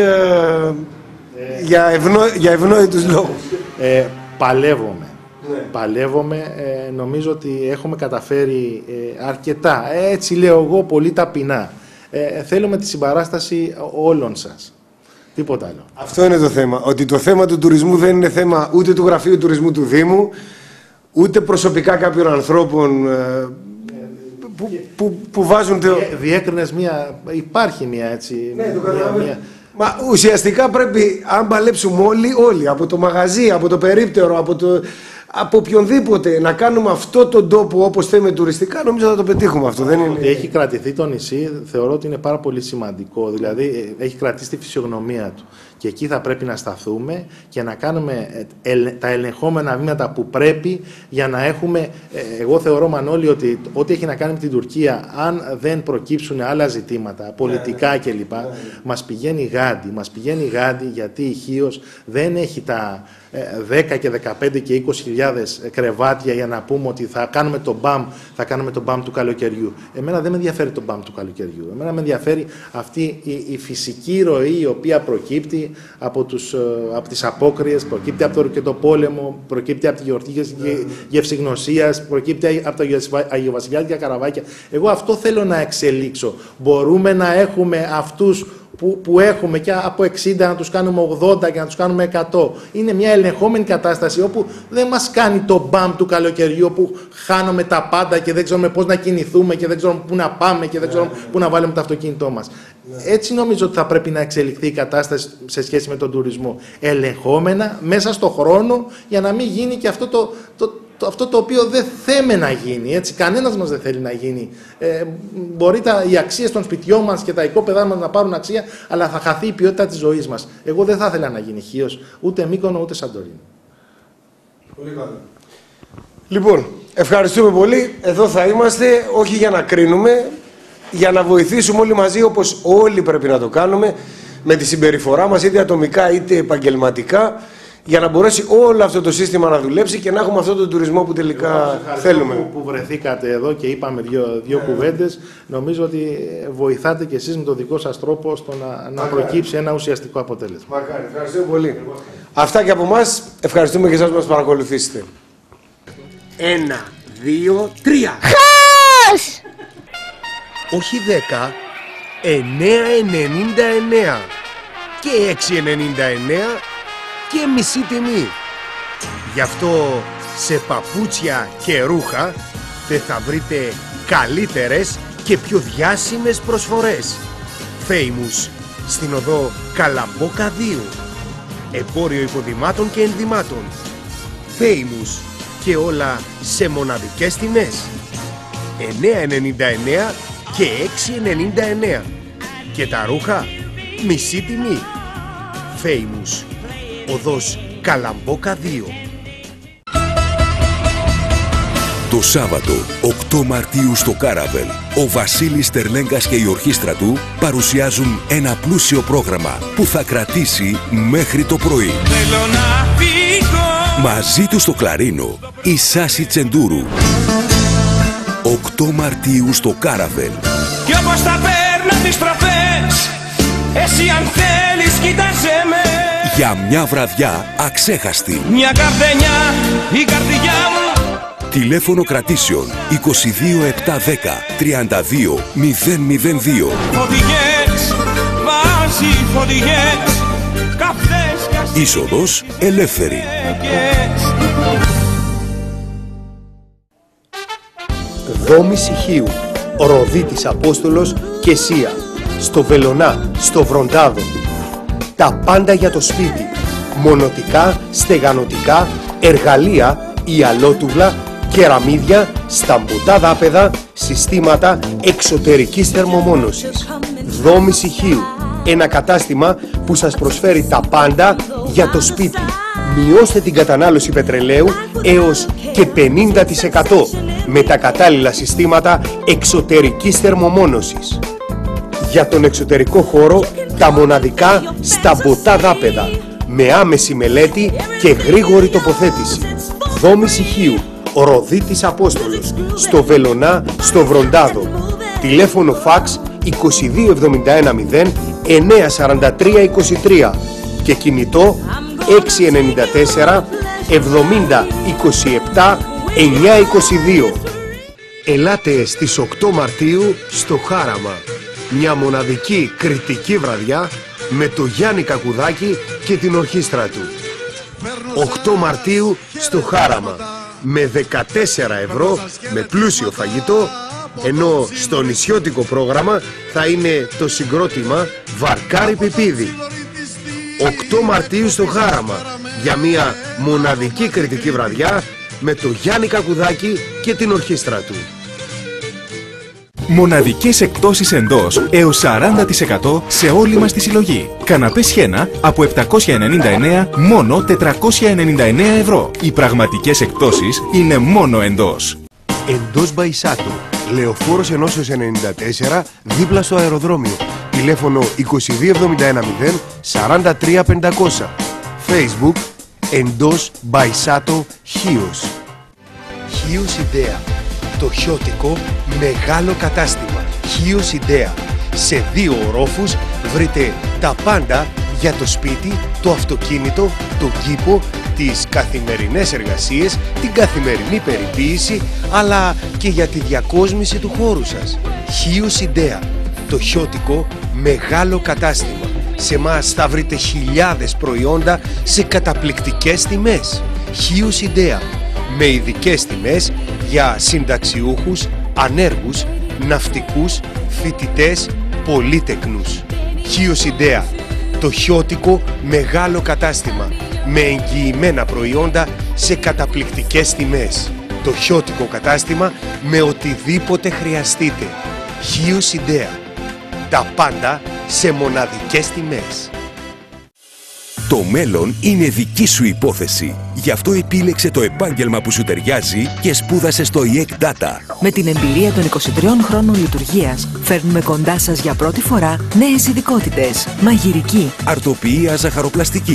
για ευνόητους λόγους. Παλεύομαι. Παλεύομαι. Νομίζω ότι έχουμε καταφέρει αρκετά. Έτσι λέω εγώ, πολύ ταπεινά. Θέλουμε τη συμπαράσταση όλων σας. Τίποτα άλλο. Αυτό είναι το θέμα. Ότι το θέμα του τουρισμού δεν είναι θέμα ούτε του Γραφείου Τουρισμού του Δήμου, ούτε προσωπικά κάποιων ανθρώπων που βάζουν... Διέκρινες υπάρχει μια έτσι... Ναι, Μα ουσιαστικά πρέπει, αν παλέψουμε όλοι, από το μαγαζί, από το περίπτερο, από οποιονδήποτε, να κάνουμε αυτό τον τόπο όπως θέμε τουριστικά, νομίζω θα το πετύχουμε αυτό. Δεν είναι... Έχει κρατηθεί το νησί, θεωρώ ότι είναι πάρα πολύ σημαντικό. Δηλαδή, έχει κρατήσει τη φυσιογνωμία του. Και εκεί θα πρέπει να σταθούμε και να κάνουμε τα ελεγχόμενα βήματα που πρέπει για να έχουμε... Εγώ θεωρώ, Μανώλη, ότι ό,τι έχει να κάνει με την Τουρκία, αν δεν προκύψουν άλλα ζητήματα, πολιτικά κλπ, μας πηγαίνει γάντι. Μας πηγαίνει γάντι γιατί η Χίος δεν έχει τα 10 και 15 και 20.000 κρεβάτια για να πούμε ότι θα κάνουμε το μπαμ του καλοκαιριού. Εμένα δεν με ενδιαφέρει το μπαμ του καλοκαιριού. Εμένα με ενδιαφέρει αυτή η φυσική ροή η οποία προκύπτει από τις απόκριες, προκύπτει από το ροκετοπόλεμο, προκύπτει από τη γιορτή Γευσηγνωσίας, προκύπτει από τα Αγιοβασιλιάτικα καραβάκια. Εγώ αυτό θέλω να εξελίξω. Μπορούμε να έχουμε αυτούς που έχουμε και από 60 να τους κάνουμε 80 και να τους κάνουμε 100. Είναι μια ελεγχόμενη κατάσταση όπου δεν μας κάνει το μπαμ του καλοκαιριού, όπου χάνουμε τα πάντα και δεν ξέρουμε πώς να κινηθούμε και δεν ξέρουμε πού να πάμε και δεν ξέρουμε πού να βάλουμε το αυτοκίνητό μας. Έτσι νομίζω ότι θα πρέπει να εξελιχθεί η κατάσταση σε σχέση με τον τουρισμό. Ελεγχόμενα, μέσα στο χρόνο, για να μην γίνει και αυτό το οποίο δεν θέμε να γίνει. Έτσι, κανένας μας δεν θέλει να γίνει. Μπορεί οι αξίες των σπιτιών μας και τα οικόπεδά μας να πάρουν αξία, αλλά θα χαθεί η ποιότητα της ζωής μας. Εγώ δεν θα ήθελα να γίνει Χίος, ούτε Μύκονο, ούτε Σαντορίνη. Πολύ καλά. Λοιπόν, ευχαριστούμε πολύ. Εδώ θα είμαστε, όχι για να κρίνουμε, για να βοηθήσουμε όλοι μαζί, όπως όλοι πρέπει να το κάνουμε, με τη συμπεριφορά μας, είτε ατομικά είτε επαγγελματικά, για να μπορέσει όλο αυτό το σύστημα να δουλέψει και να έχουμε αυτό τον τουρισμό που τελικά θέλουμε. Που βρεθήκατε εδώ και είπαμε δύο κουβέντες, νομίζω ότι βοηθάτε και εσείς με τον δικό σας τρόπο στο να προκύψει ένα ουσιαστικό αποτέλεσμα. Μακάρι, ευχαριστώ πολύ. Αυτά και από εμάς, ευχαριστούμε και εσάς που μας παρακολουθήσετε. 1, 2, 3. Χας! Όχι 10, 9,99 και 6,99 και μισή τιμή. Γι' αυτό σε παπούτσια και ρούχα δεν θα βρείτε καλύτερες και πιο διάσημες προσφορές. Famous στην οδό Καλαμπόκα 2. Εμπόριο υποδημάτων και ενδυμάτων. Famous και όλα σε μοναδικές τιμές. 9,99 και 6,99 και τα ρούχα μισή τιμή. Famous, οδός Καλαμπόκα 2. Το Σάββατο 8 Μαρτίου στο Κάραβελ, ο Βασίλης Τερλέγκας και η ορχήστρα του παρουσιάζουν ένα πλούσιο πρόγραμμα που θα κρατήσει μέχρι το πρωί. Μαζί του στο κλαρίνο η Σάση Τσεντούρου. 8 Μαρτίου στο Κάραβελ. Κι όπως τα παίρνω τις τροφές, εσύ αν θέλεις κοίταζε με. Για μια βραδιά αξέχαστη. Μια καρδενιά, η καρδιά μου. Τηλέφωνο κρατήσεων 22 710 32 002. Φωτιές, βάζει φωτιές, καυτές καστίες. Είσοδος ελεύθερη. Δόμηση Χίου, Ροδίτης Απόστολος και Σία. Στο Βελονά, στο Βροντάδο. Τα πάντα για το σπίτι. Μονοτικά, στεγανοτικά, εργαλεία, ιαλότουβλα, κεραμίδια, σταμποτά δάπεδα, συστήματα εξωτερικής θερμομόνωσης. Δόμηση Χίου, ένα κατάστημα που σας προσφέρει τα πάντα για το σπίτι. Μειώστε την κατανάλωση πετρελαίου έως και 50% με τα κατάλληλα συστήματα εξωτερικής θερμομόνωσης. Για τον εξωτερικό χώρο, τα μοναδικά σταμποτά δάπεδα με άμεση μελέτη και γρήγορη τοποθέτηση. Δόμηση Χίου, Ροδίτης Απόστολος, στο Βελονά, στο Βροντάδο. Τηλέφωνο φαξ 2271 943 23 και κινητό 694 70 27 922. Ελάτε στις 8 Μαρτίου στο Χάραμα. Μια μοναδική κριτική βραδιά με το Γιάννη Κακουδάκη και την ορχήστρα του. 8 Μαρτίου στο Χάραμα με 14 ευρώ με πλούσιο φαγητό, ενώ στο νησιώτικο πρόγραμμα θα είναι το συγκρότημα Βαρκάρι Πιπίδη. 8 Μαρτίου στο Χάραμα για μια μοναδική κριτική βραδιά με το Γιάννη Κακουδάκη και την ορχήστρα του. Μοναδικές εκπτώσεις εντός έως 40% σε όλη μας τη συλλογή. Καναπές χένα από 799 μόνο 499 ευρώ. Οι πραγματικές εκπτώσεις είναι μόνο εντός. Εντός Μπαϊσάτο, Λεωφόρος Ενώσεως 94, δίπλα στο αεροδρόμιο. Τηλέφωνο 2271 43 500. Facebook Εντός Μπαϊσάτο Χίος. Χίος Ιδέα, το χιώτικο μεγάλο κατάστημα. Χίος Ιδέα. Σε 2 ορόφους βρείτε τα πάντα για το σπίτι, το αυτοκίνητο, τον κήπο, τις καθημερινές εργασίες, την καθημερινή περιποίηση, αλλά και για τη διακόσμηση του χώρου σας. Χίος Ιδέα, το χιώτικο μεγάλο κατάστημα. Σε μας θα βρείτε χιλιάδες προϊόντα σε καταπληκτικές τιμές. Χίος Ιδέα, με ειδικές τιμές για συνταξιούχους, ανέργους, ναυτικούς, φοιτητές, πολύτεκνους. Χίος Ιδέα, το χιώτικο μεγάλο κατάστημα με εγγυημένα προϊόντα σε καταπληκτικές τιμές. Το χιώτικο κατάστημα με οτιδήποτε χρειαστείτε. Χίος Ιδέα, τα πάντα σε μοναδικές τιμές. Το μέλλον είναι δική σου υπόθεση. Γι' αυτό επίλεξε το επάγγελμα που σου ταιριάζει και σπούδασε στο EEC Data. Με την εμπειρία των 23 χρόνων λειτουργίας, φέρνουμε κοντά σας για πρώτη φορά νέες ειδικότητες. Μαγειρική, αρτοποιία ζαχαροπλαστική,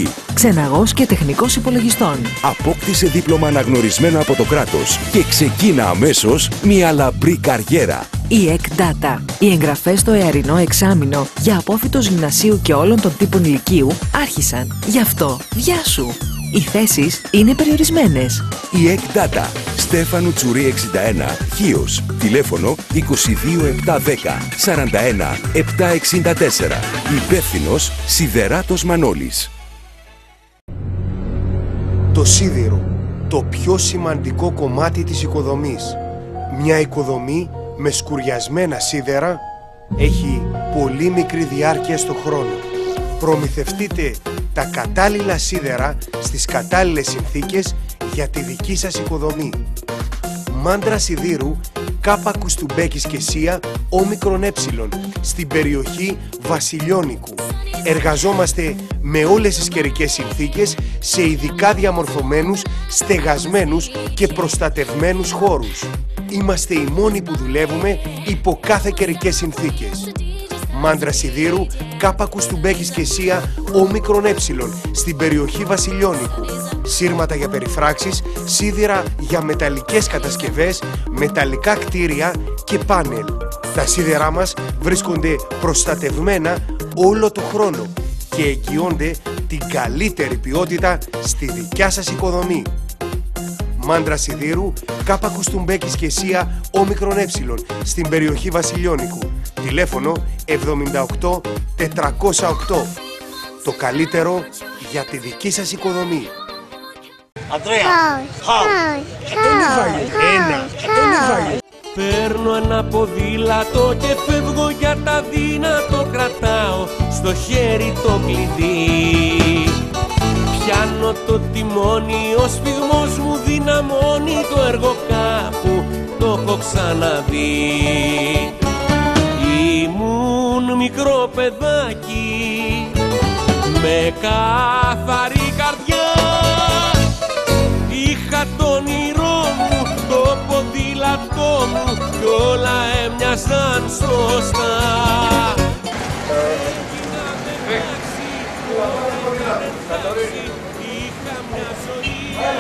ξεναγός και τεχνικός υπολογιστών. Απόκτησε δίπλωμα αναγνωρισμένο από το κράτος και ξεκίνα αμέσως μια λαμπρή καριέρα. Η ΕΚ-Data. Οι εγγραφές στο εαρινό εξάμηνο για απόφοιτος γυμνασίου και όλων των τύπων ηλικίου άρχισαν. Γι' αυτό, βιάσου! Οι θέσεις είναι περιορισμένες. Η ΕΚ-Data. Στέφανου Τσουρί 61, Χίος. Τηλέφωνο 22710 41 764. Υπεύθυνος Σιδεράτος Μανώλης. Το σίδηρο. Το πιο σημαντικό κομμάτι της οικοδομής. Μια οικοδομή με σκουριασμένα σίδερα έχει πολύ μικρή διάρκεια στο χρόνο. Προμηθευτείτε τα κατάλληλα σίδερα στις κατάλληλες συνθήκες για τη δική σας οικοδομή. Μάντρα σιδήρου Κάπα Κουστουμπέκης και Σία Όμικρον Ε στην περιοχή Βασιλιώνικου. Εργαζόμαστε με όλες τις καιρικές συνθήκες σε ειδικά διαμορφωμένους, στεγασμένους και προστατευμένους χώρους. Είμαστε οι μόνοι που δουλεύουμε υπό κάθε καιρικές συνθήκες. Μάντρα σιδήρου Κάπα Κουστουμπέκης και Σία Όμικρον Ε στην περιοχή Βασιλιώνικου. Σύρματα για περιφράξεις, σίδερα για μεταλλικές κατασκευές, μεταλλικά κτίρια και πάνελ. Τα σίδερά μας βρίσκονται προστατευμένα όλο το χρόνο και εγγυώνται την καλύτερη ποιότητα στη δικιά σας οικοδομή. Μάντρα σιδήρου Κάπα Κουστουμπέκης και Σία Όμικρον Ε στην περιοχή Βασιλιώνικου. Τηλέφωνο 78 408. Το καλύτερο για τη δική σας οικοδομή. Αντρέα! Παίρνω ένα ποδήλατο και φεύγω για τα δύνατο. Κρατάω στο χέρι το κλειδί. Πιάνω το τιμόνι, ο σφιγμός μου δυναμώνει. Το έργο κάπου το έχω ξαναδεί. Ήμουν μικρό παιδάκι με καθαρή καρδιά. Είχα το όνειρό μου, το ποδήλατό μου κι όλα έμοιαζαν σωστά. Είχα μια ζωή.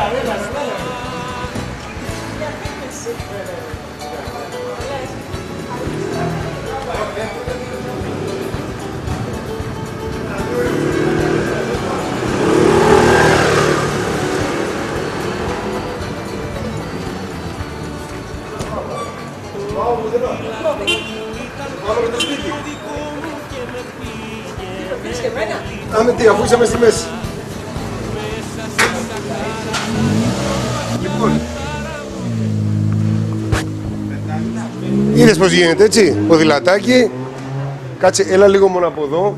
Άμε τι, αφού είσαμε στη μέση. Λοιπόν, είδες πως γίνεται, έτσι, ποδηλατάκι. Κάτσε, έλα λίγο μόνο από εδώ.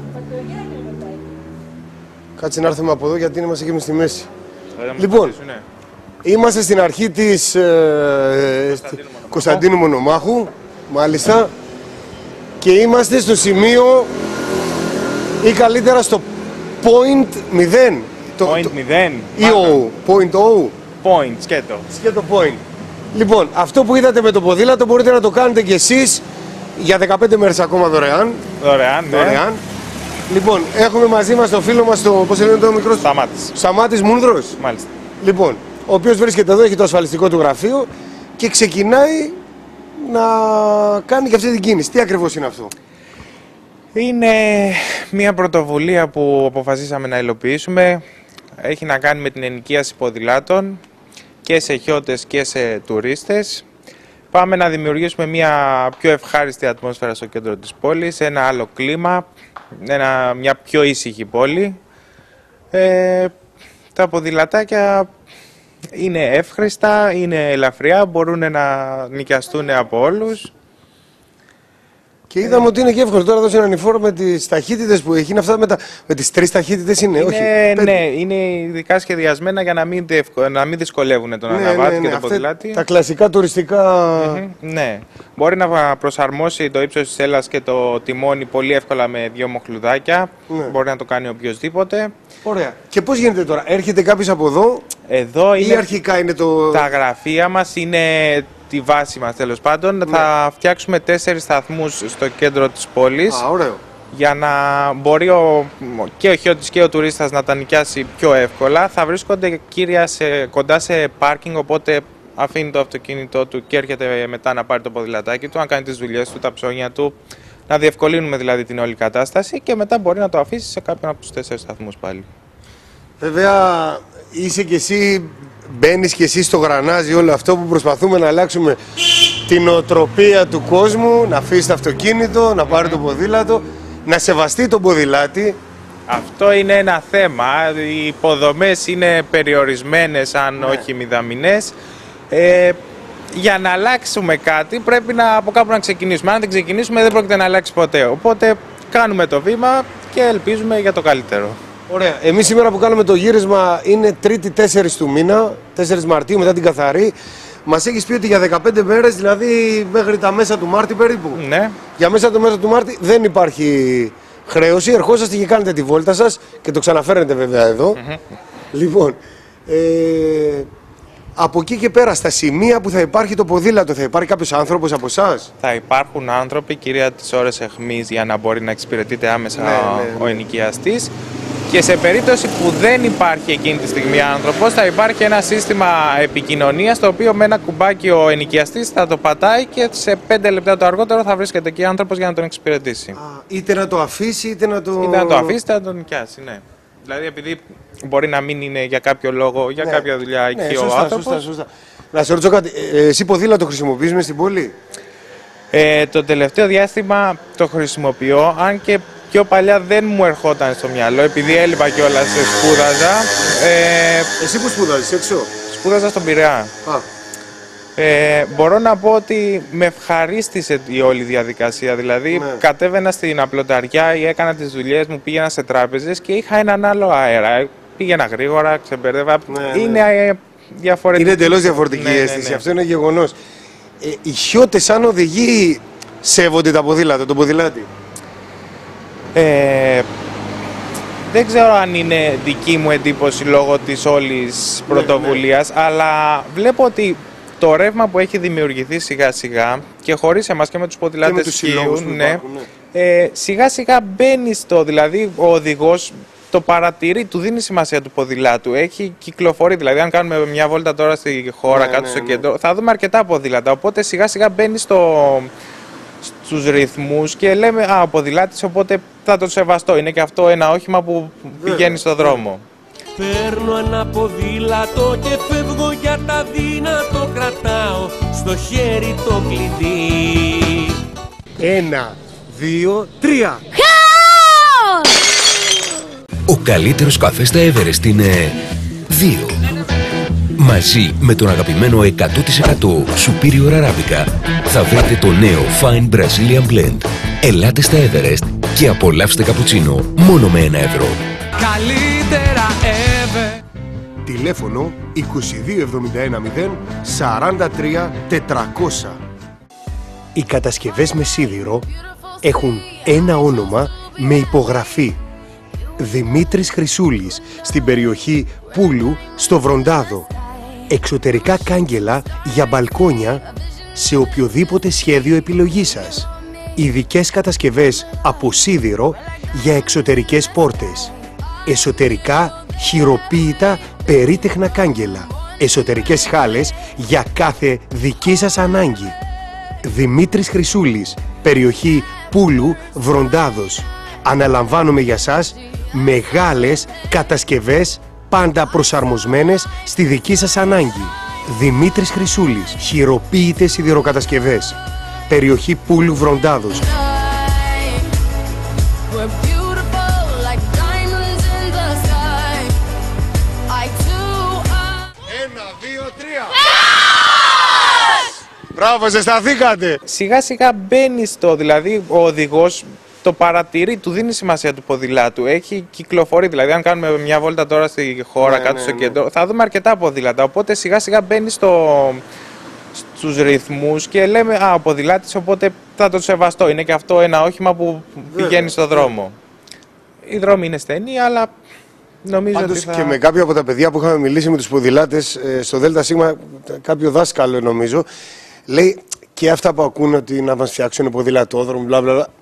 Κάτσε να έρθουμε από εδώ γιατί είμαστε και στη μέση. Λοιπόν, είμαστε στην αρχή της Κωνσταντίνου Μονομάχου, μάλιστα, και είμαστε στο σημείο ή καλύτερα στο point 0. Point 0. Ή ο point O. Point, σκέτο. Σκέτο point. Λοιπόν, αυτό που είδατε με το ποδήλατο μπορείτε να το κάνετε κι εσείς για 15 μέρες ακόμα δωρεάν. Δωρεάν, ναι. Δωρεάν. Λοιπόν, έχουμε μαζί μας τον φίλο μας, πώς λένε το μικρό? Σταμάτης. Σταμάτης Μούνδρος. Μάλιστα. Λοιπόν, ο οποίος βρίσκεται εδώ, έχει το ασφαλιστικό του γραφείο και ξεκινάει να κάνει και αυτή την κίνηση. Τι ακριβώς είναι αυτό? Είναι μια πρωτοβουλία που αποφασίσαμε να υλοποιήσουμε. Έχει να κάνει με την ενοικίαση ποδηλάτων και σε χιώτες και σε τουρίστες. Πάμε να δημιουργήσουμε μια πιο ευχάριστη ατμόσφαιρα στο κέντρο της πόλης, ένα άλλο κλίμα, μια πιο ήσυχη πόλη. Τα ποδηλατάκια είναι εύχριστα, είναι ελαφριά, μπορούν να νοικιαστούν από όλους. Και είδαμε ότι είναι και εύκολο τώρα δώσει έναν ανηφόρο με τις ταχύτητες που έχει. Είναι αυτά με τις 3 ταχύτητες είναι, όχι? Ναι, είναι ειδικά σχεδιασμένα για να μην δυσκολεύουν τον αναβάτη και τον ποδηλάτη. Τα κλασικά τουριστικά. Ναι. Μπορεί να προσαρμόσει το ύψος της σέλας και το τιμόνι πολύ εύκολα με 2 μοχλουδάκια. Ναι. Μπορεί να το κάνει οποιοδήποτε. Ωραία. Και πώς γίνεται τώρα, έρχεται κάποιος από εδώ? Εδώ ή είναι αρχικά είναι το... Τα γραφεία μας είναι τη βάση μας τέλος πάντων. Ναι. Θα φτιάξουμε 4 σταθμούς στο κέντρο της πόλης. Ωραίο. Για να μπορεί και ο χιώτης και ο τουρίστας να τα νοικιάσει πιο εύκολα, θα βρίσκονται κύρια κοντά σε πάρκινγκ, οπότε αφήνει το αυτοκίνητό του και έρχεται μετά να πάρει το ποδηλατάκι του, να κάνει τις δουλειές του, τα ψώνια του, να διευκολύνουμε δηλαδή την όλη κατάσταση και μετά μπορεί να το αφήσει σε κάποιον από τους 4 σταθμούς πάλι. Βέβαια, είσαι και εσύ, μπαίνεις και εσύ στο γρανάζι όλο αυτό που προσπαθούμε να αλλάξουμε την νοοτροπία του κόσμου, να αφήσει το αυτοκίνητο, να πάρει το ποδήλατο, να σεβαστεί τον ποδηλάτη. Αυτό είναι ένα θέμα. Οι υποδομές είναι περιορισμένες, αν όχι μηδαμινές. Για να αλλάξουμε κάτι πρέπει από κάπου να ξεκινήσουμε. Αν δεν ξεκινήσουμε δεν πρόκειται να αλλάξει ποτέ. Οπότε κάνουμε το βήμα και ελπίζουμε για το καλύτερο. Ωραία. Εμείς σήμερα που κάνουμε το γύρισμα είναι 3η 4 του μήνα, 4 Μαρτίου μετά την Καθαρή. Μας έχεις πει ότι για 15 μέρες, δηλαδή μέχρι τα μέσα του Μάρτη περίπου. Ναι. Για μέσα του Μάρτη δεν υπάρχει χρέωση. Ερχόσαστε και κάνετε τη βόλτα σας και το ξαναφέρνετε βέβαια εδώ. Λοιπόν, από εκεί και πέρα, στα σημεία που θα υπάρχει το ποδήλατο, θα υπάρχει κάποιος άνθρωπος από εσάς? Θα υπάρχουν άνθρωποι, κυρία τις ώρες εχμής, για να μπορεί να εξυπηρετείται άμεσα ο ενοικιαστής. Και σε περίπτωση που δεν υπάρχει εκείνη τη στιγμή άνθρωπος, θα υπάρχει ένα σύστημα επικοινωνίας, το οποίο με ένα κουμπάκι ο ενοικιαστής θα το πατάει και σε 5 λεπτά το αργότερο θα βρίσκεται εκεί άνθρωπος για να τον εξυπηρετήσει. Είτε να το αφήσει, είτε να το... Είτε να το αφήσει, είτε να τον νοικιάσει, ναι. Δηλαδή, επειδή μπορεί να μην είναι για κάποιο λόγο, για κάποια δουλειά εκεί ο άνθρωπος. Σωστά. Να σε ρωτήσω κάτι, εσύ ποδήλατο χρησιμοποιείς μες στην πόλη? Το τελευταίο διάστημα το χρησιμοποιώ, αν και πιο παλιά δεν μου ερχόταν στο μυαλό, επειδή έλειπα κιόλας, σπούδαζα. Εσύ που σπούδαζες, έξω? Σπούδαζα στον Πειραιά. Μπορώ να πω ότι με ευχαρίστησε η όλη διαδικασία. Δηλαδή, κατέβαινα στην απλοταριά ή έκανα τις δουλειές μου, πήγαινα σε τράπεζες και είχα έναν άλλο αέρα. Πήγαινα γρήγορα, ξεμπερδεύα. Είναι διαφορετική. Είναι εντελώς διαφορετική η αίσθηση. Αυτό είναι γεγονός. Οι χιώτες, σαν οδηγοί, σέβονται τα ποδήλατα, τον ποδηλάτη? Δεν ξέρω αν είναι δική μου εντύπωση λόγω της όλης πρωτοβουλίας, αλλά βλέπω ότι το ρεύμα που έχει δημιουργηθεί σιγά σιγά και χωρίς εμάς και με τους ποδηλάτες χιού, σιγά σιγά μπαίνει στο, δηλαδή ο οδηγός το παρατηρεί, του δίνει σημασία του ποδηλάτου, έχει κυκλοφορεί, δηλαδή αν κάνουμε μια βόλτα τώρα στη χώρα κάτω στο κέντρο, θα δούμε αρκετά ποδήλατα, οπότε σιγά σιγά μπαίνει στους ρυθμούς και λέμε ο ποδηλάτης, οπότε θα το σεβαστώ. Είναι και αυτό ένα όχημα που πηγαίνει στο δρόμο. Παίρνω ένα ποδήλατο και φεύγω για τα δύνατο, κρατάω στο χέρι το κλειδί. 1, 2, 3. Ο καλύτερος καφές στα Everest είναι 2. Μαζί με τον αγαπημένο 100% Superior Arabica θα βρείτε το νέο Fine Brazilian Blend. Ελάτε στα Everest και απολαύστε καπουτσίνο μόνο με 1 ευρώ. Καλύτερα ever. Τηλέφωνο 2271 0 43 400. Οι κατασκευές με σίδηρο έχουν ένα όνομα με υπογραφή. Δημήτρης Χρυσούλης, στην περιοχή Πούλου, στο Βροντάδο. Εξωτερικά κάγκελα για μπαλκόνια σε οποιοδήποτε σχέδιο επιλογής σας. Ειδικές κατασκευές από σίδηρο για εξωτερικές πόρτες. Εσωτερικά χειροποίητα περίτεχνα κάγκελα. Εσωτερικές χάλες για κάθε δική σας ανάγκη. Δημήτρης Χρυσούλης, περιοχή Πούλου, Βροντάδος. Αναλαμβάνουμε για σας μεγάλες κατασκευές, πάντα προσαρμοσμένες στη δική σας ανάγκη. Δημήτρης Χρυσούλης, χειροποίητες σιδηροκατασκευές. Περιοχή Πούλου, Βροντάδος. 1, 2, 3. Μπράβο, ζεσταθήκατε. Σιγά σιγά μπαίνει στο, δηλαδή ο οδηγός το παρατηρεί, του δίνει σημασία του ποδηλάτου, έχει κυκλοφορεί, δηλαδή αν κάνουμε μια βόλτα τώρα στη χώρα κάτω στο κέντρο, θα δούμε αρκετά ποδήλατα, οπότε σιγά σιγά μπαίνει στους ρυθμούς και λέμε ο ποδηλάτης, οπότε θα το σεβαστώ. Είναι και αυτό ένα όχημα που πηγαίνει στο δρόμο. Οι δρόμοι είναι στενοί, αλλά νομίζω πάντως ότι θα... και με κάποια από τα παιδιά που είχαμε μιλήσει με τους ποδηλάτες στο ΔΣ, κάποιο δάσκαλο νομίζω, λέει και αυτά που ακούνε ότι να μας φτιάξουν ποδηλατόδρομο, μπλα μπλα.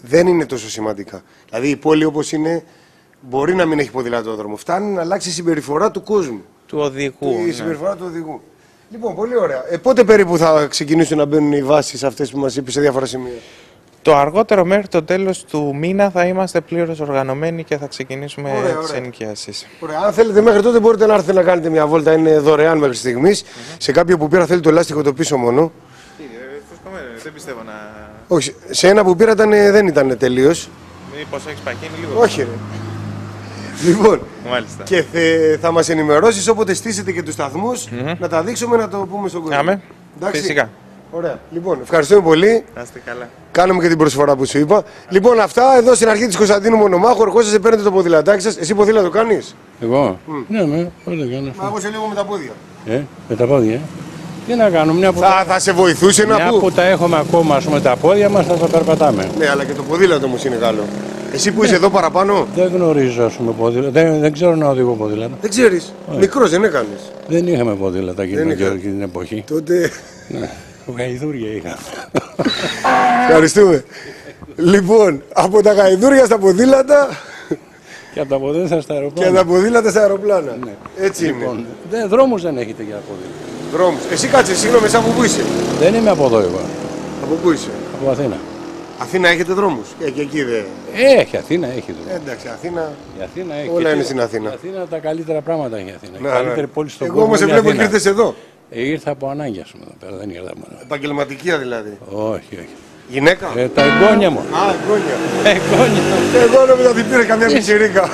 δεν είναι τόσο σημαντικά. Δηλαδή η πόλη όπως είναι μπορεί να μην έχει ποδηλατόδρομο. Φτάνει να αλλάξει η συμπεριφορά του κόσμου. Του οδηγού. Η συμπεριφορά του οδηγού. Λοιπόν, πολύ ωραία. Πότε περίπου θα ξεκινήσουν να μπαίνουν οι βάσεις αυτές που μας είπες σε διάφορα σημεία? Το αργότερο μέχρι το τέλος του μήνα θα είμαστε πλήρως οργανωμένοι και θα ξεκινήσουμε τις ενοικιάσεις. Ωραία. Αν θέλετε μέχρι τότε μπορείτε να έρθετε να κάνετε μια βόλτα. Είναι δωρεάν μέχρι στιγμής. Σε κάποιο που πήρα θέλει το λάστιχο το πίσω μόνο. Δεν πιστεύω να... Όχι, σε ένα που πήρα δεν ήταν τελείως. Μήπως έχεις παχύνει λίγο? Όχι ρε. Λοιπόν, μάλιστα. Και θα μας ενημερώσεις όποτε στήσετε και τους σταθμούς, να τα δείξουμε, να το πούμε στον κόσμο. Άμε, φυσικά. Ωραία. Λοιπόν, ευχαριστούμε πολύ. Να είστε καλά. Κάνουμε και την προσφορά που σου είπα. Λοιπόν, αυτά εδώ στην αρχή της Κωνσταντίνου Μονομάχου. Ερχόσαστε, παίρνετε το ποδηλατάκι σας. Εσύ ποδήλατο κάνεις? Εγώ? Ναι, όλα κάνω. Μα εγώ σε λίγο με τα πόδια. Με τα πόδια. Τι να κάνω, μια που θα σε βοηθούσε να που τα έχουμε ακόμα με τα πόδια μας, θα τα περπατάμε. Ναι, αλλά και το ποδήλατο όμως είναι καλό. Εσύ που είσαι εδώ παραπάνω. Δεν γνωρίζω, ας πούμε, ποδήλατο. Δεν ξέρω να οδηγώ ποδήλατο. Δεν ξέρεις. Μικρός δεν έκανες. Δεν είχαμε ποδήλατα εκείνη την εποχή. Τότε. Ναι, γαϊδούρια είχαμε. Ευχαριστούμε. Λοιπόν, από τα γαϊδούρια στα ποδήλατα. Και από τα ποδήλατα στα αεροπλάνα. Και από τα ποδήλατα στα αεροπλάνα. Ναι. Έτσι λοιπόν, είναι. Δρόμους δεν έχετε για ποδήλατα. Δρόμους. Εσύ κάτσε, συγγνώμη, από πού είσαι? Δεν είμαι από εδώ εγώ. Από πού είσαι? Από Αθήνα. Αθήνα έχετε δρόμους? Και εκεί δεν. Έχει, Αθήνα έχει δρόμους. Εντάξει, Αθήνα. Η Αθήνα έχει. Όλα είναι στην Αθήνα. Η Αθήνα τα καλύτερα πράγματα έχει η Αθήνα. Ναι, η καλύτερη πόλη στον κόσμο. Εγώ όμως σε βλέπω και ήρθες εδώ. Ήρθα από ανάγκη, ας πούμε, εδώ πέρα. Δεν ήρθα μόνο. Επαγγελματικία δηλαδή? Όχι. Γυναίκα? Τα εγγόνια μου. Α, εγγόνια. Εγώ νόμιζα ότι πήρε καμιά πιτσιρίκα.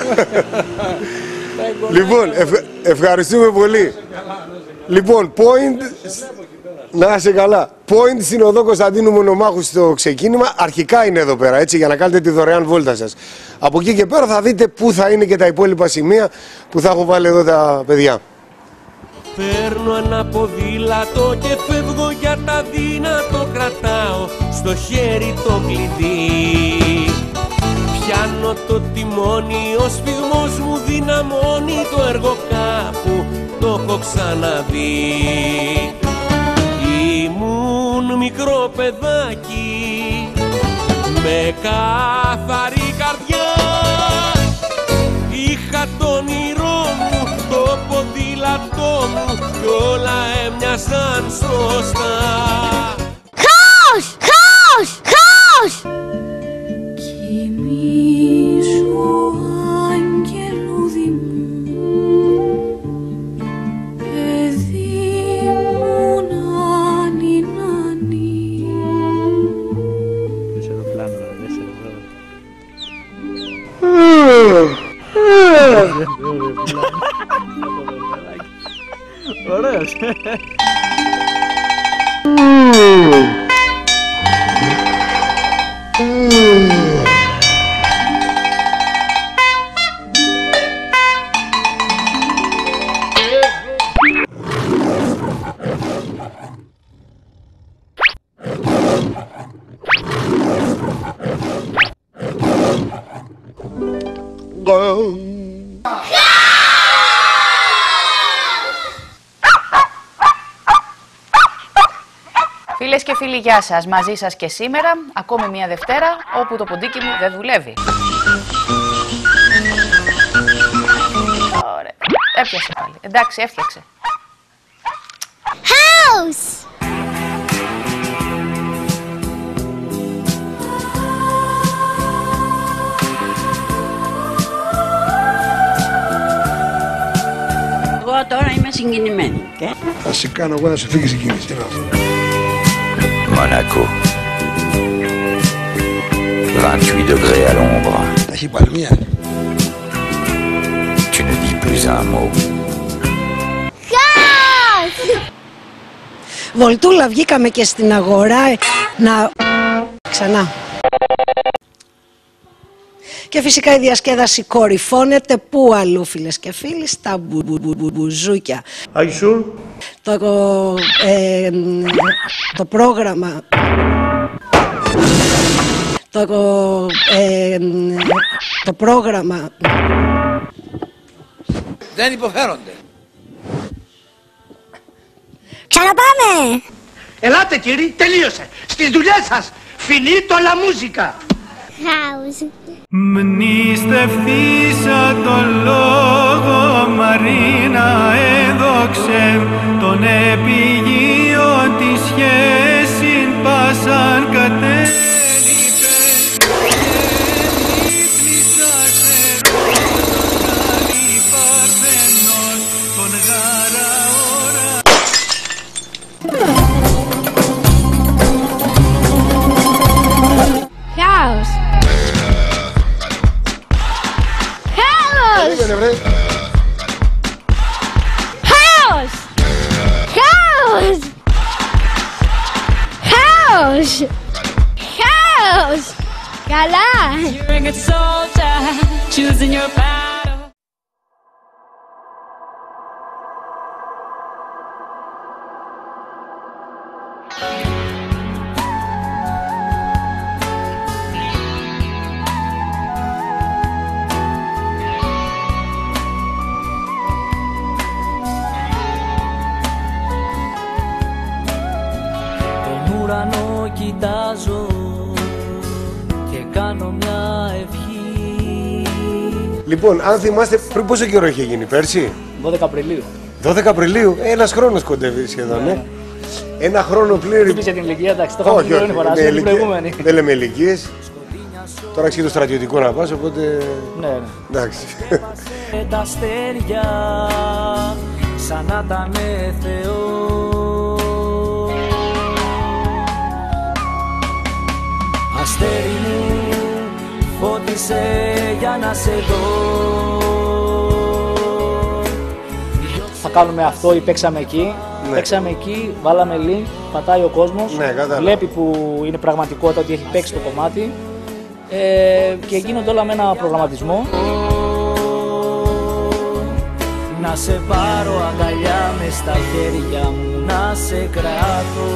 Λοιπόν, ευχαριστούμε πολύ. Λοιπόν, point. Να είσαι καλά. Point στην οδό Κωνσταντίνου Μονομάχου στο ξεκίνημα. Αρχικά είναι εδώ πέρα, έτσι, για να κάνετε τη δωρεάν βόλτα σας. Από εκεί και πέρα θα δείτε πού θα είναι και τα υπόλοιπα σημεία που θα έχω βάλει εδώ τα παιδιά. Παίρνω ένα ποδήλατο και φεύγω για τα δύνατο, κρατάω στο χέρι το κλειδί. Πιάνω το τιμόνι, ο σφιγμός μου δυναμώνει, το έργο κάπου το έχω ξαναδεί. Ήμουν μικρό παιδάκι με καθαρή καρδιά, είχα το όνειρό μου, το ποδήλατό μου κι όλα έμοιαζαν σωστά. Χάος! Χάος! Χάος! Κοιμήσου αγγελούδι μου, παιδί μου νάνι νάνι. Μέσα το πλάνο, μέσα εδώ. Ωραίος. Φίλες και φίλοι, γεια σας. Μαζί σας και σήμερα, ακόμη μια Δευτέρα, όπου το ποντίκι μου δεν δουλεύει. Ωραία. Έπιασε πάλι. Εντάξει, έφτιαξε. House! Εγώ τώρα είμαι συγκινημένη. Θα σε κάνω εγώ να σου φύγεις εκείνη. Monaco. 28 degrés à l'ombre. Έχει παλμία. Tu ne dis plus un mot. Βολτούλα, βγήκαμε και στην αγορά να... Ξανά. Και φυσικά η διασκέδαση κορυφώνεται πού αλλού, φίλες και φίλοι, στα μπουζούκια. Are you sure? Το πρόγραμμα... Το πρόγραμμα... Δεν υποφέρονται. Ξαναπάμε! Ελάτε κύριοι, τελείωσε. Στις δουλειές σας, finito la musica. Χάος. Μνηστευθήσα το λόγο Μαρίνα έδοξε τον επιγείο τη σχέση πάσαν κατέληπε και νύπλησα σε ρόλο παρθενός τον γάρα ώρα. Χάος. Περίμενε, βρε. Χάος! Χάος! Χάος! Χάος! Καλά! Τον ουρανό κοιτάζω και κάνω μια ευχή. Λοιπόν, αν θυμάστε, πριν πόσο καιρό είχε γίνει, πέρσι? 12 Απριλίου. 12 Απριλίου, ένας χρόνος κοντεύει σχεδόν, ναι. Ένα χρόνο πλήρη. Δεν πήσε την ηλικία, εντάξει, το είχαμε πει την φορά, είναι την προηγούμενη. Δεν λέμε ηλικίες. Τώρα έχεις και το στρατιωτικό να πας, οπότε... Ναι. Εντάξει. Τα αστέρια σαν να ήταν Θεό. Αστέρι μου φώτισε για να σε δω. Θα κάνουμε αυτό ή παίξαμε εκεί. Ναι. Παίξαμε εκεί, βάλαμε link, πατάει ο κόσμος, ναι, βλέπει που είναι πραγματικότητα ότι έχει παίξει το κομμάτι και γίνονται όλα με ένα προγραμματισμό. Να σε πάρω αγκαλιά μες στα χέρια μου, να σε κρατώ,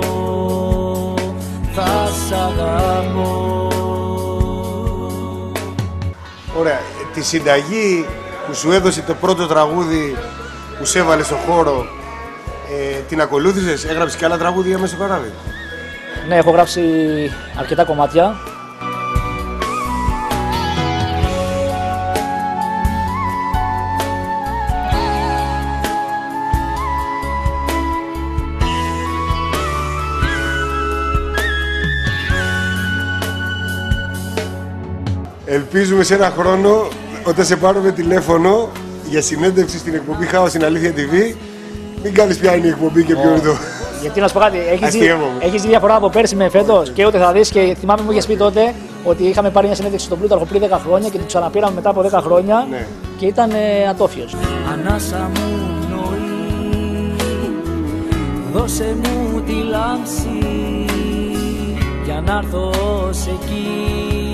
θα σ' αγαπώ. Ωραία, τη συνταγή που σου έδωσε το πρώτο τραγούδι που σε έβαλε στο χώρο, την ακολούθησες, έγραψες και άλλα τραγούδια μέσα στο καράβι? Ναι, έχω γράψει αρκετά κομμάτια. Ελπίζουμε σε ένα χρόνο, όταν σε πάρουμε τηλέφωνο για συνέντευξη στην εκπομπή Χάος στην Αλήθεια TV, μην κάνεις ποια είναι η εκπομπή και ποιο είναι το... Γιατί να σου πω κάτι, έχεις δει διαφορά από πέρσι με φέτος και ούτε θα δεις, και θυμάμαι μου είχες πει τότε ότι είχαμε πάρει μια συνέντευξη στον Πλούταρχο πριν 10 χρόνια και το ξαναπήραμε μετά από 10 χρόνια, ναι, και ήταν ατόφιος. Ανάσα μου πνοή, δώσε μου τη λάμψη για να έρθω σε εκεί.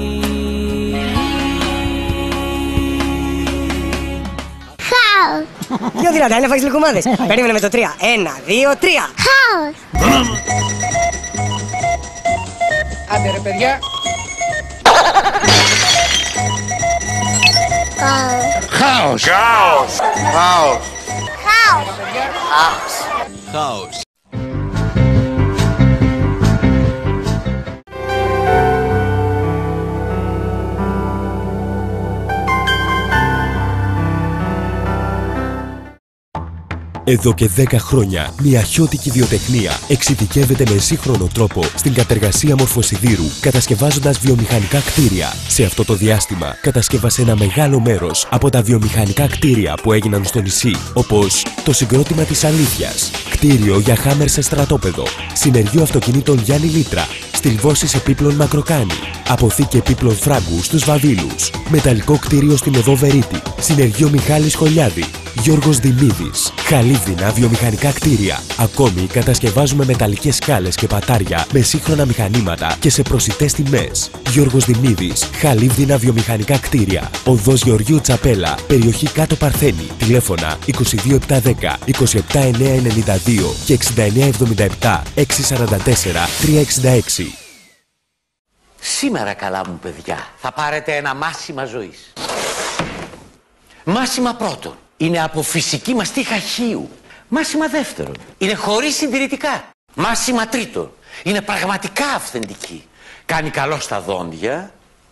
2 δυνατά, είναι φάγεις λουκουμάδες. Περίμενε με το 3. 1, 2, 3. Χάος. Άντε ρε παιδιά. Χάος. Χάος. Χάος. Χάος. Χάος. Εδώ και 10 χρόνια, μια χιώτικη βιοτεχνία εξειδικεύεται με σύγχρονο τρόπο στην κατεργασία μορφοσιδήρου, κατασκευάζοντας βιομηχανικά κτίρια. Σε αυτό το διάστημα, κατασκεύασε ένα μεγάλο μέρος από τα βιομηχανικά κτίρια που έγιναν στο νησί, όπως το Συγκρότημα της Αλήθειας, κτίριο για χάμερ σε στρατόπεδο, συνεργείο αυτοκινήτων Γιάννη Λίτρα, στυλβώσεις επίπλων Μακροκάνη, αποθήκη επίπλων Φράγκου στους Βαβίλους, μεταλλικό κτίριο στην Οδό Βερίτη, συνεργείο Μιχάλης Χολιάδη, Γιώργος Δημίδης, Χαλίβδινα βιομηχανικά κτίρια. Ακόμη κατασκευάζουμε μεταλλικές σκάλες και πατάρια με σύγχρονα μηχανήματα και σε προσιτές τιμές. Γιώργος Δημίδης, Χαλίβδινα βιομηχανικά κτίρια. Οδός Γεωργίου Τσαπέλα, περιοχή Κάτω Παρθένη. Τηλέφωνα 22710 27992 και 6977 644 366. Σήμερα, καλά μου παιδιά, θα πάρετε ένα μάθημα ζωής. Μάθημα πρώτον είναι από φυσική μαστίχα χείου. Μάθημα δεύτερον είναι χωρίς συντηρητικά. Μάθημα τρίτον είναι πραγματικά αυθεντική. Κάνει καλό στα δόντια,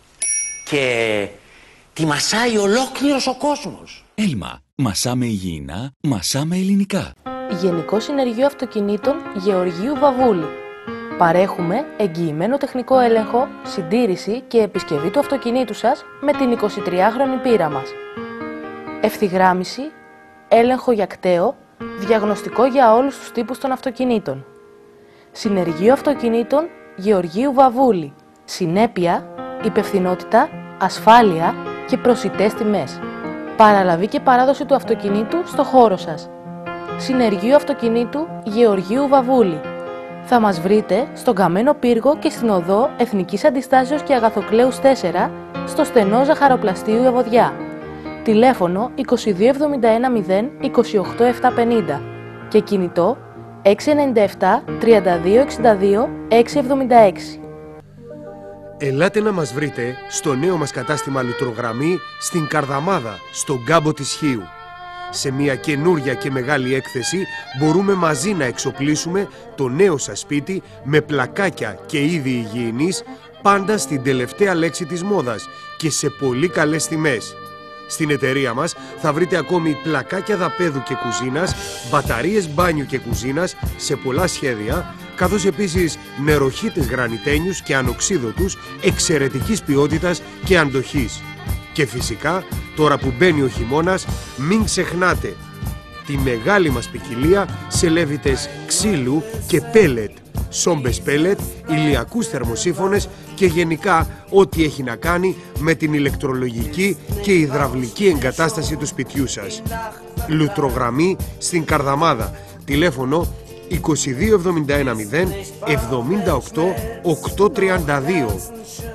και τη μασάει ολόκληρος ο κόσμος. Έλμα, μασάμε υγιεινά, μασάμε ελληνικά. Γενικό Συνεργείο Αυτοκινήτων Γεωργίου Βαβούλη. Παρέχουμε εγγυημένο τεχνικό έλεγχο, συντήρηση και επισκευή του αυτοκινήτου σας με την 23χρονη πείρα μας. Ευθυγράμμιση, έλεγχο για κταίο, διαγνωστικό για όλους τους τύπους των αυτοκινήτων. Συνεργείο Αυτοκινήτων Γεωργίου Βαβούλη. Συνέπεια, υπευθυνότητα, ασφάλεια και προσιτές τιμές. Παραλαβή και παράδοση του αυτοκινήτου στο χώρο σας. Συνεργείο Αυτοκινήτου Γεωργίου Βαβούλη. Θα μας βρείτε στον Καμένο Πύργο και στην οδό Εθνικής Αντιστάσεως και Αγαθοκλέους 4, στο στενό Ζαχαροπλαστείου Ευωδιά. Τηλέφωνο 2271 0 28 750 και κινητό 697 32 62 676. Ελάτε να μας βρείτε στο νέο μας κατάστημα Λουτρογραμμή στην Καρδαμάδα, στον κάμπο της Χίου. Σε μια καινούρια και μεγάλη έκθεση μπορούμε μαζί να εξοπλίσουμε το νέο σας σπίτι με πλακάκια και είδη υγιεινής, πάντα στην τελευταία λέξη της μόδας και σε πολύ καλές τιμές. Στην εταιρεία μας θα βρείτε ακόμη πλακάκια δαπέδου και κουζίνας, μπαταρίες μπάνιου και κουζίνας σε πολλά σχέδια, καθώς επίσης νεροχύτες γρανιτένιους και ανοξίδωτους εξαιρετικής ποιότητας και αντοχής. Και φυσικά, τώρα που μπαίνει ο χειμώνας, μην ξεχνάτε τη μεγάλη μας ποικιλία σε λέβητες ξύλου και πέλετ, σόμπες πέλετ, ηλιακούς θερμοσύφωνες και γενικά ό,τι έχει να κάνει με την ηλεκτρολογική και υδραυλική εγκατάσταση του σπιτιού σας. Λουτρογραμμή στην Καρδαμάδα. Τηλέφωνο 2271 0 78 832.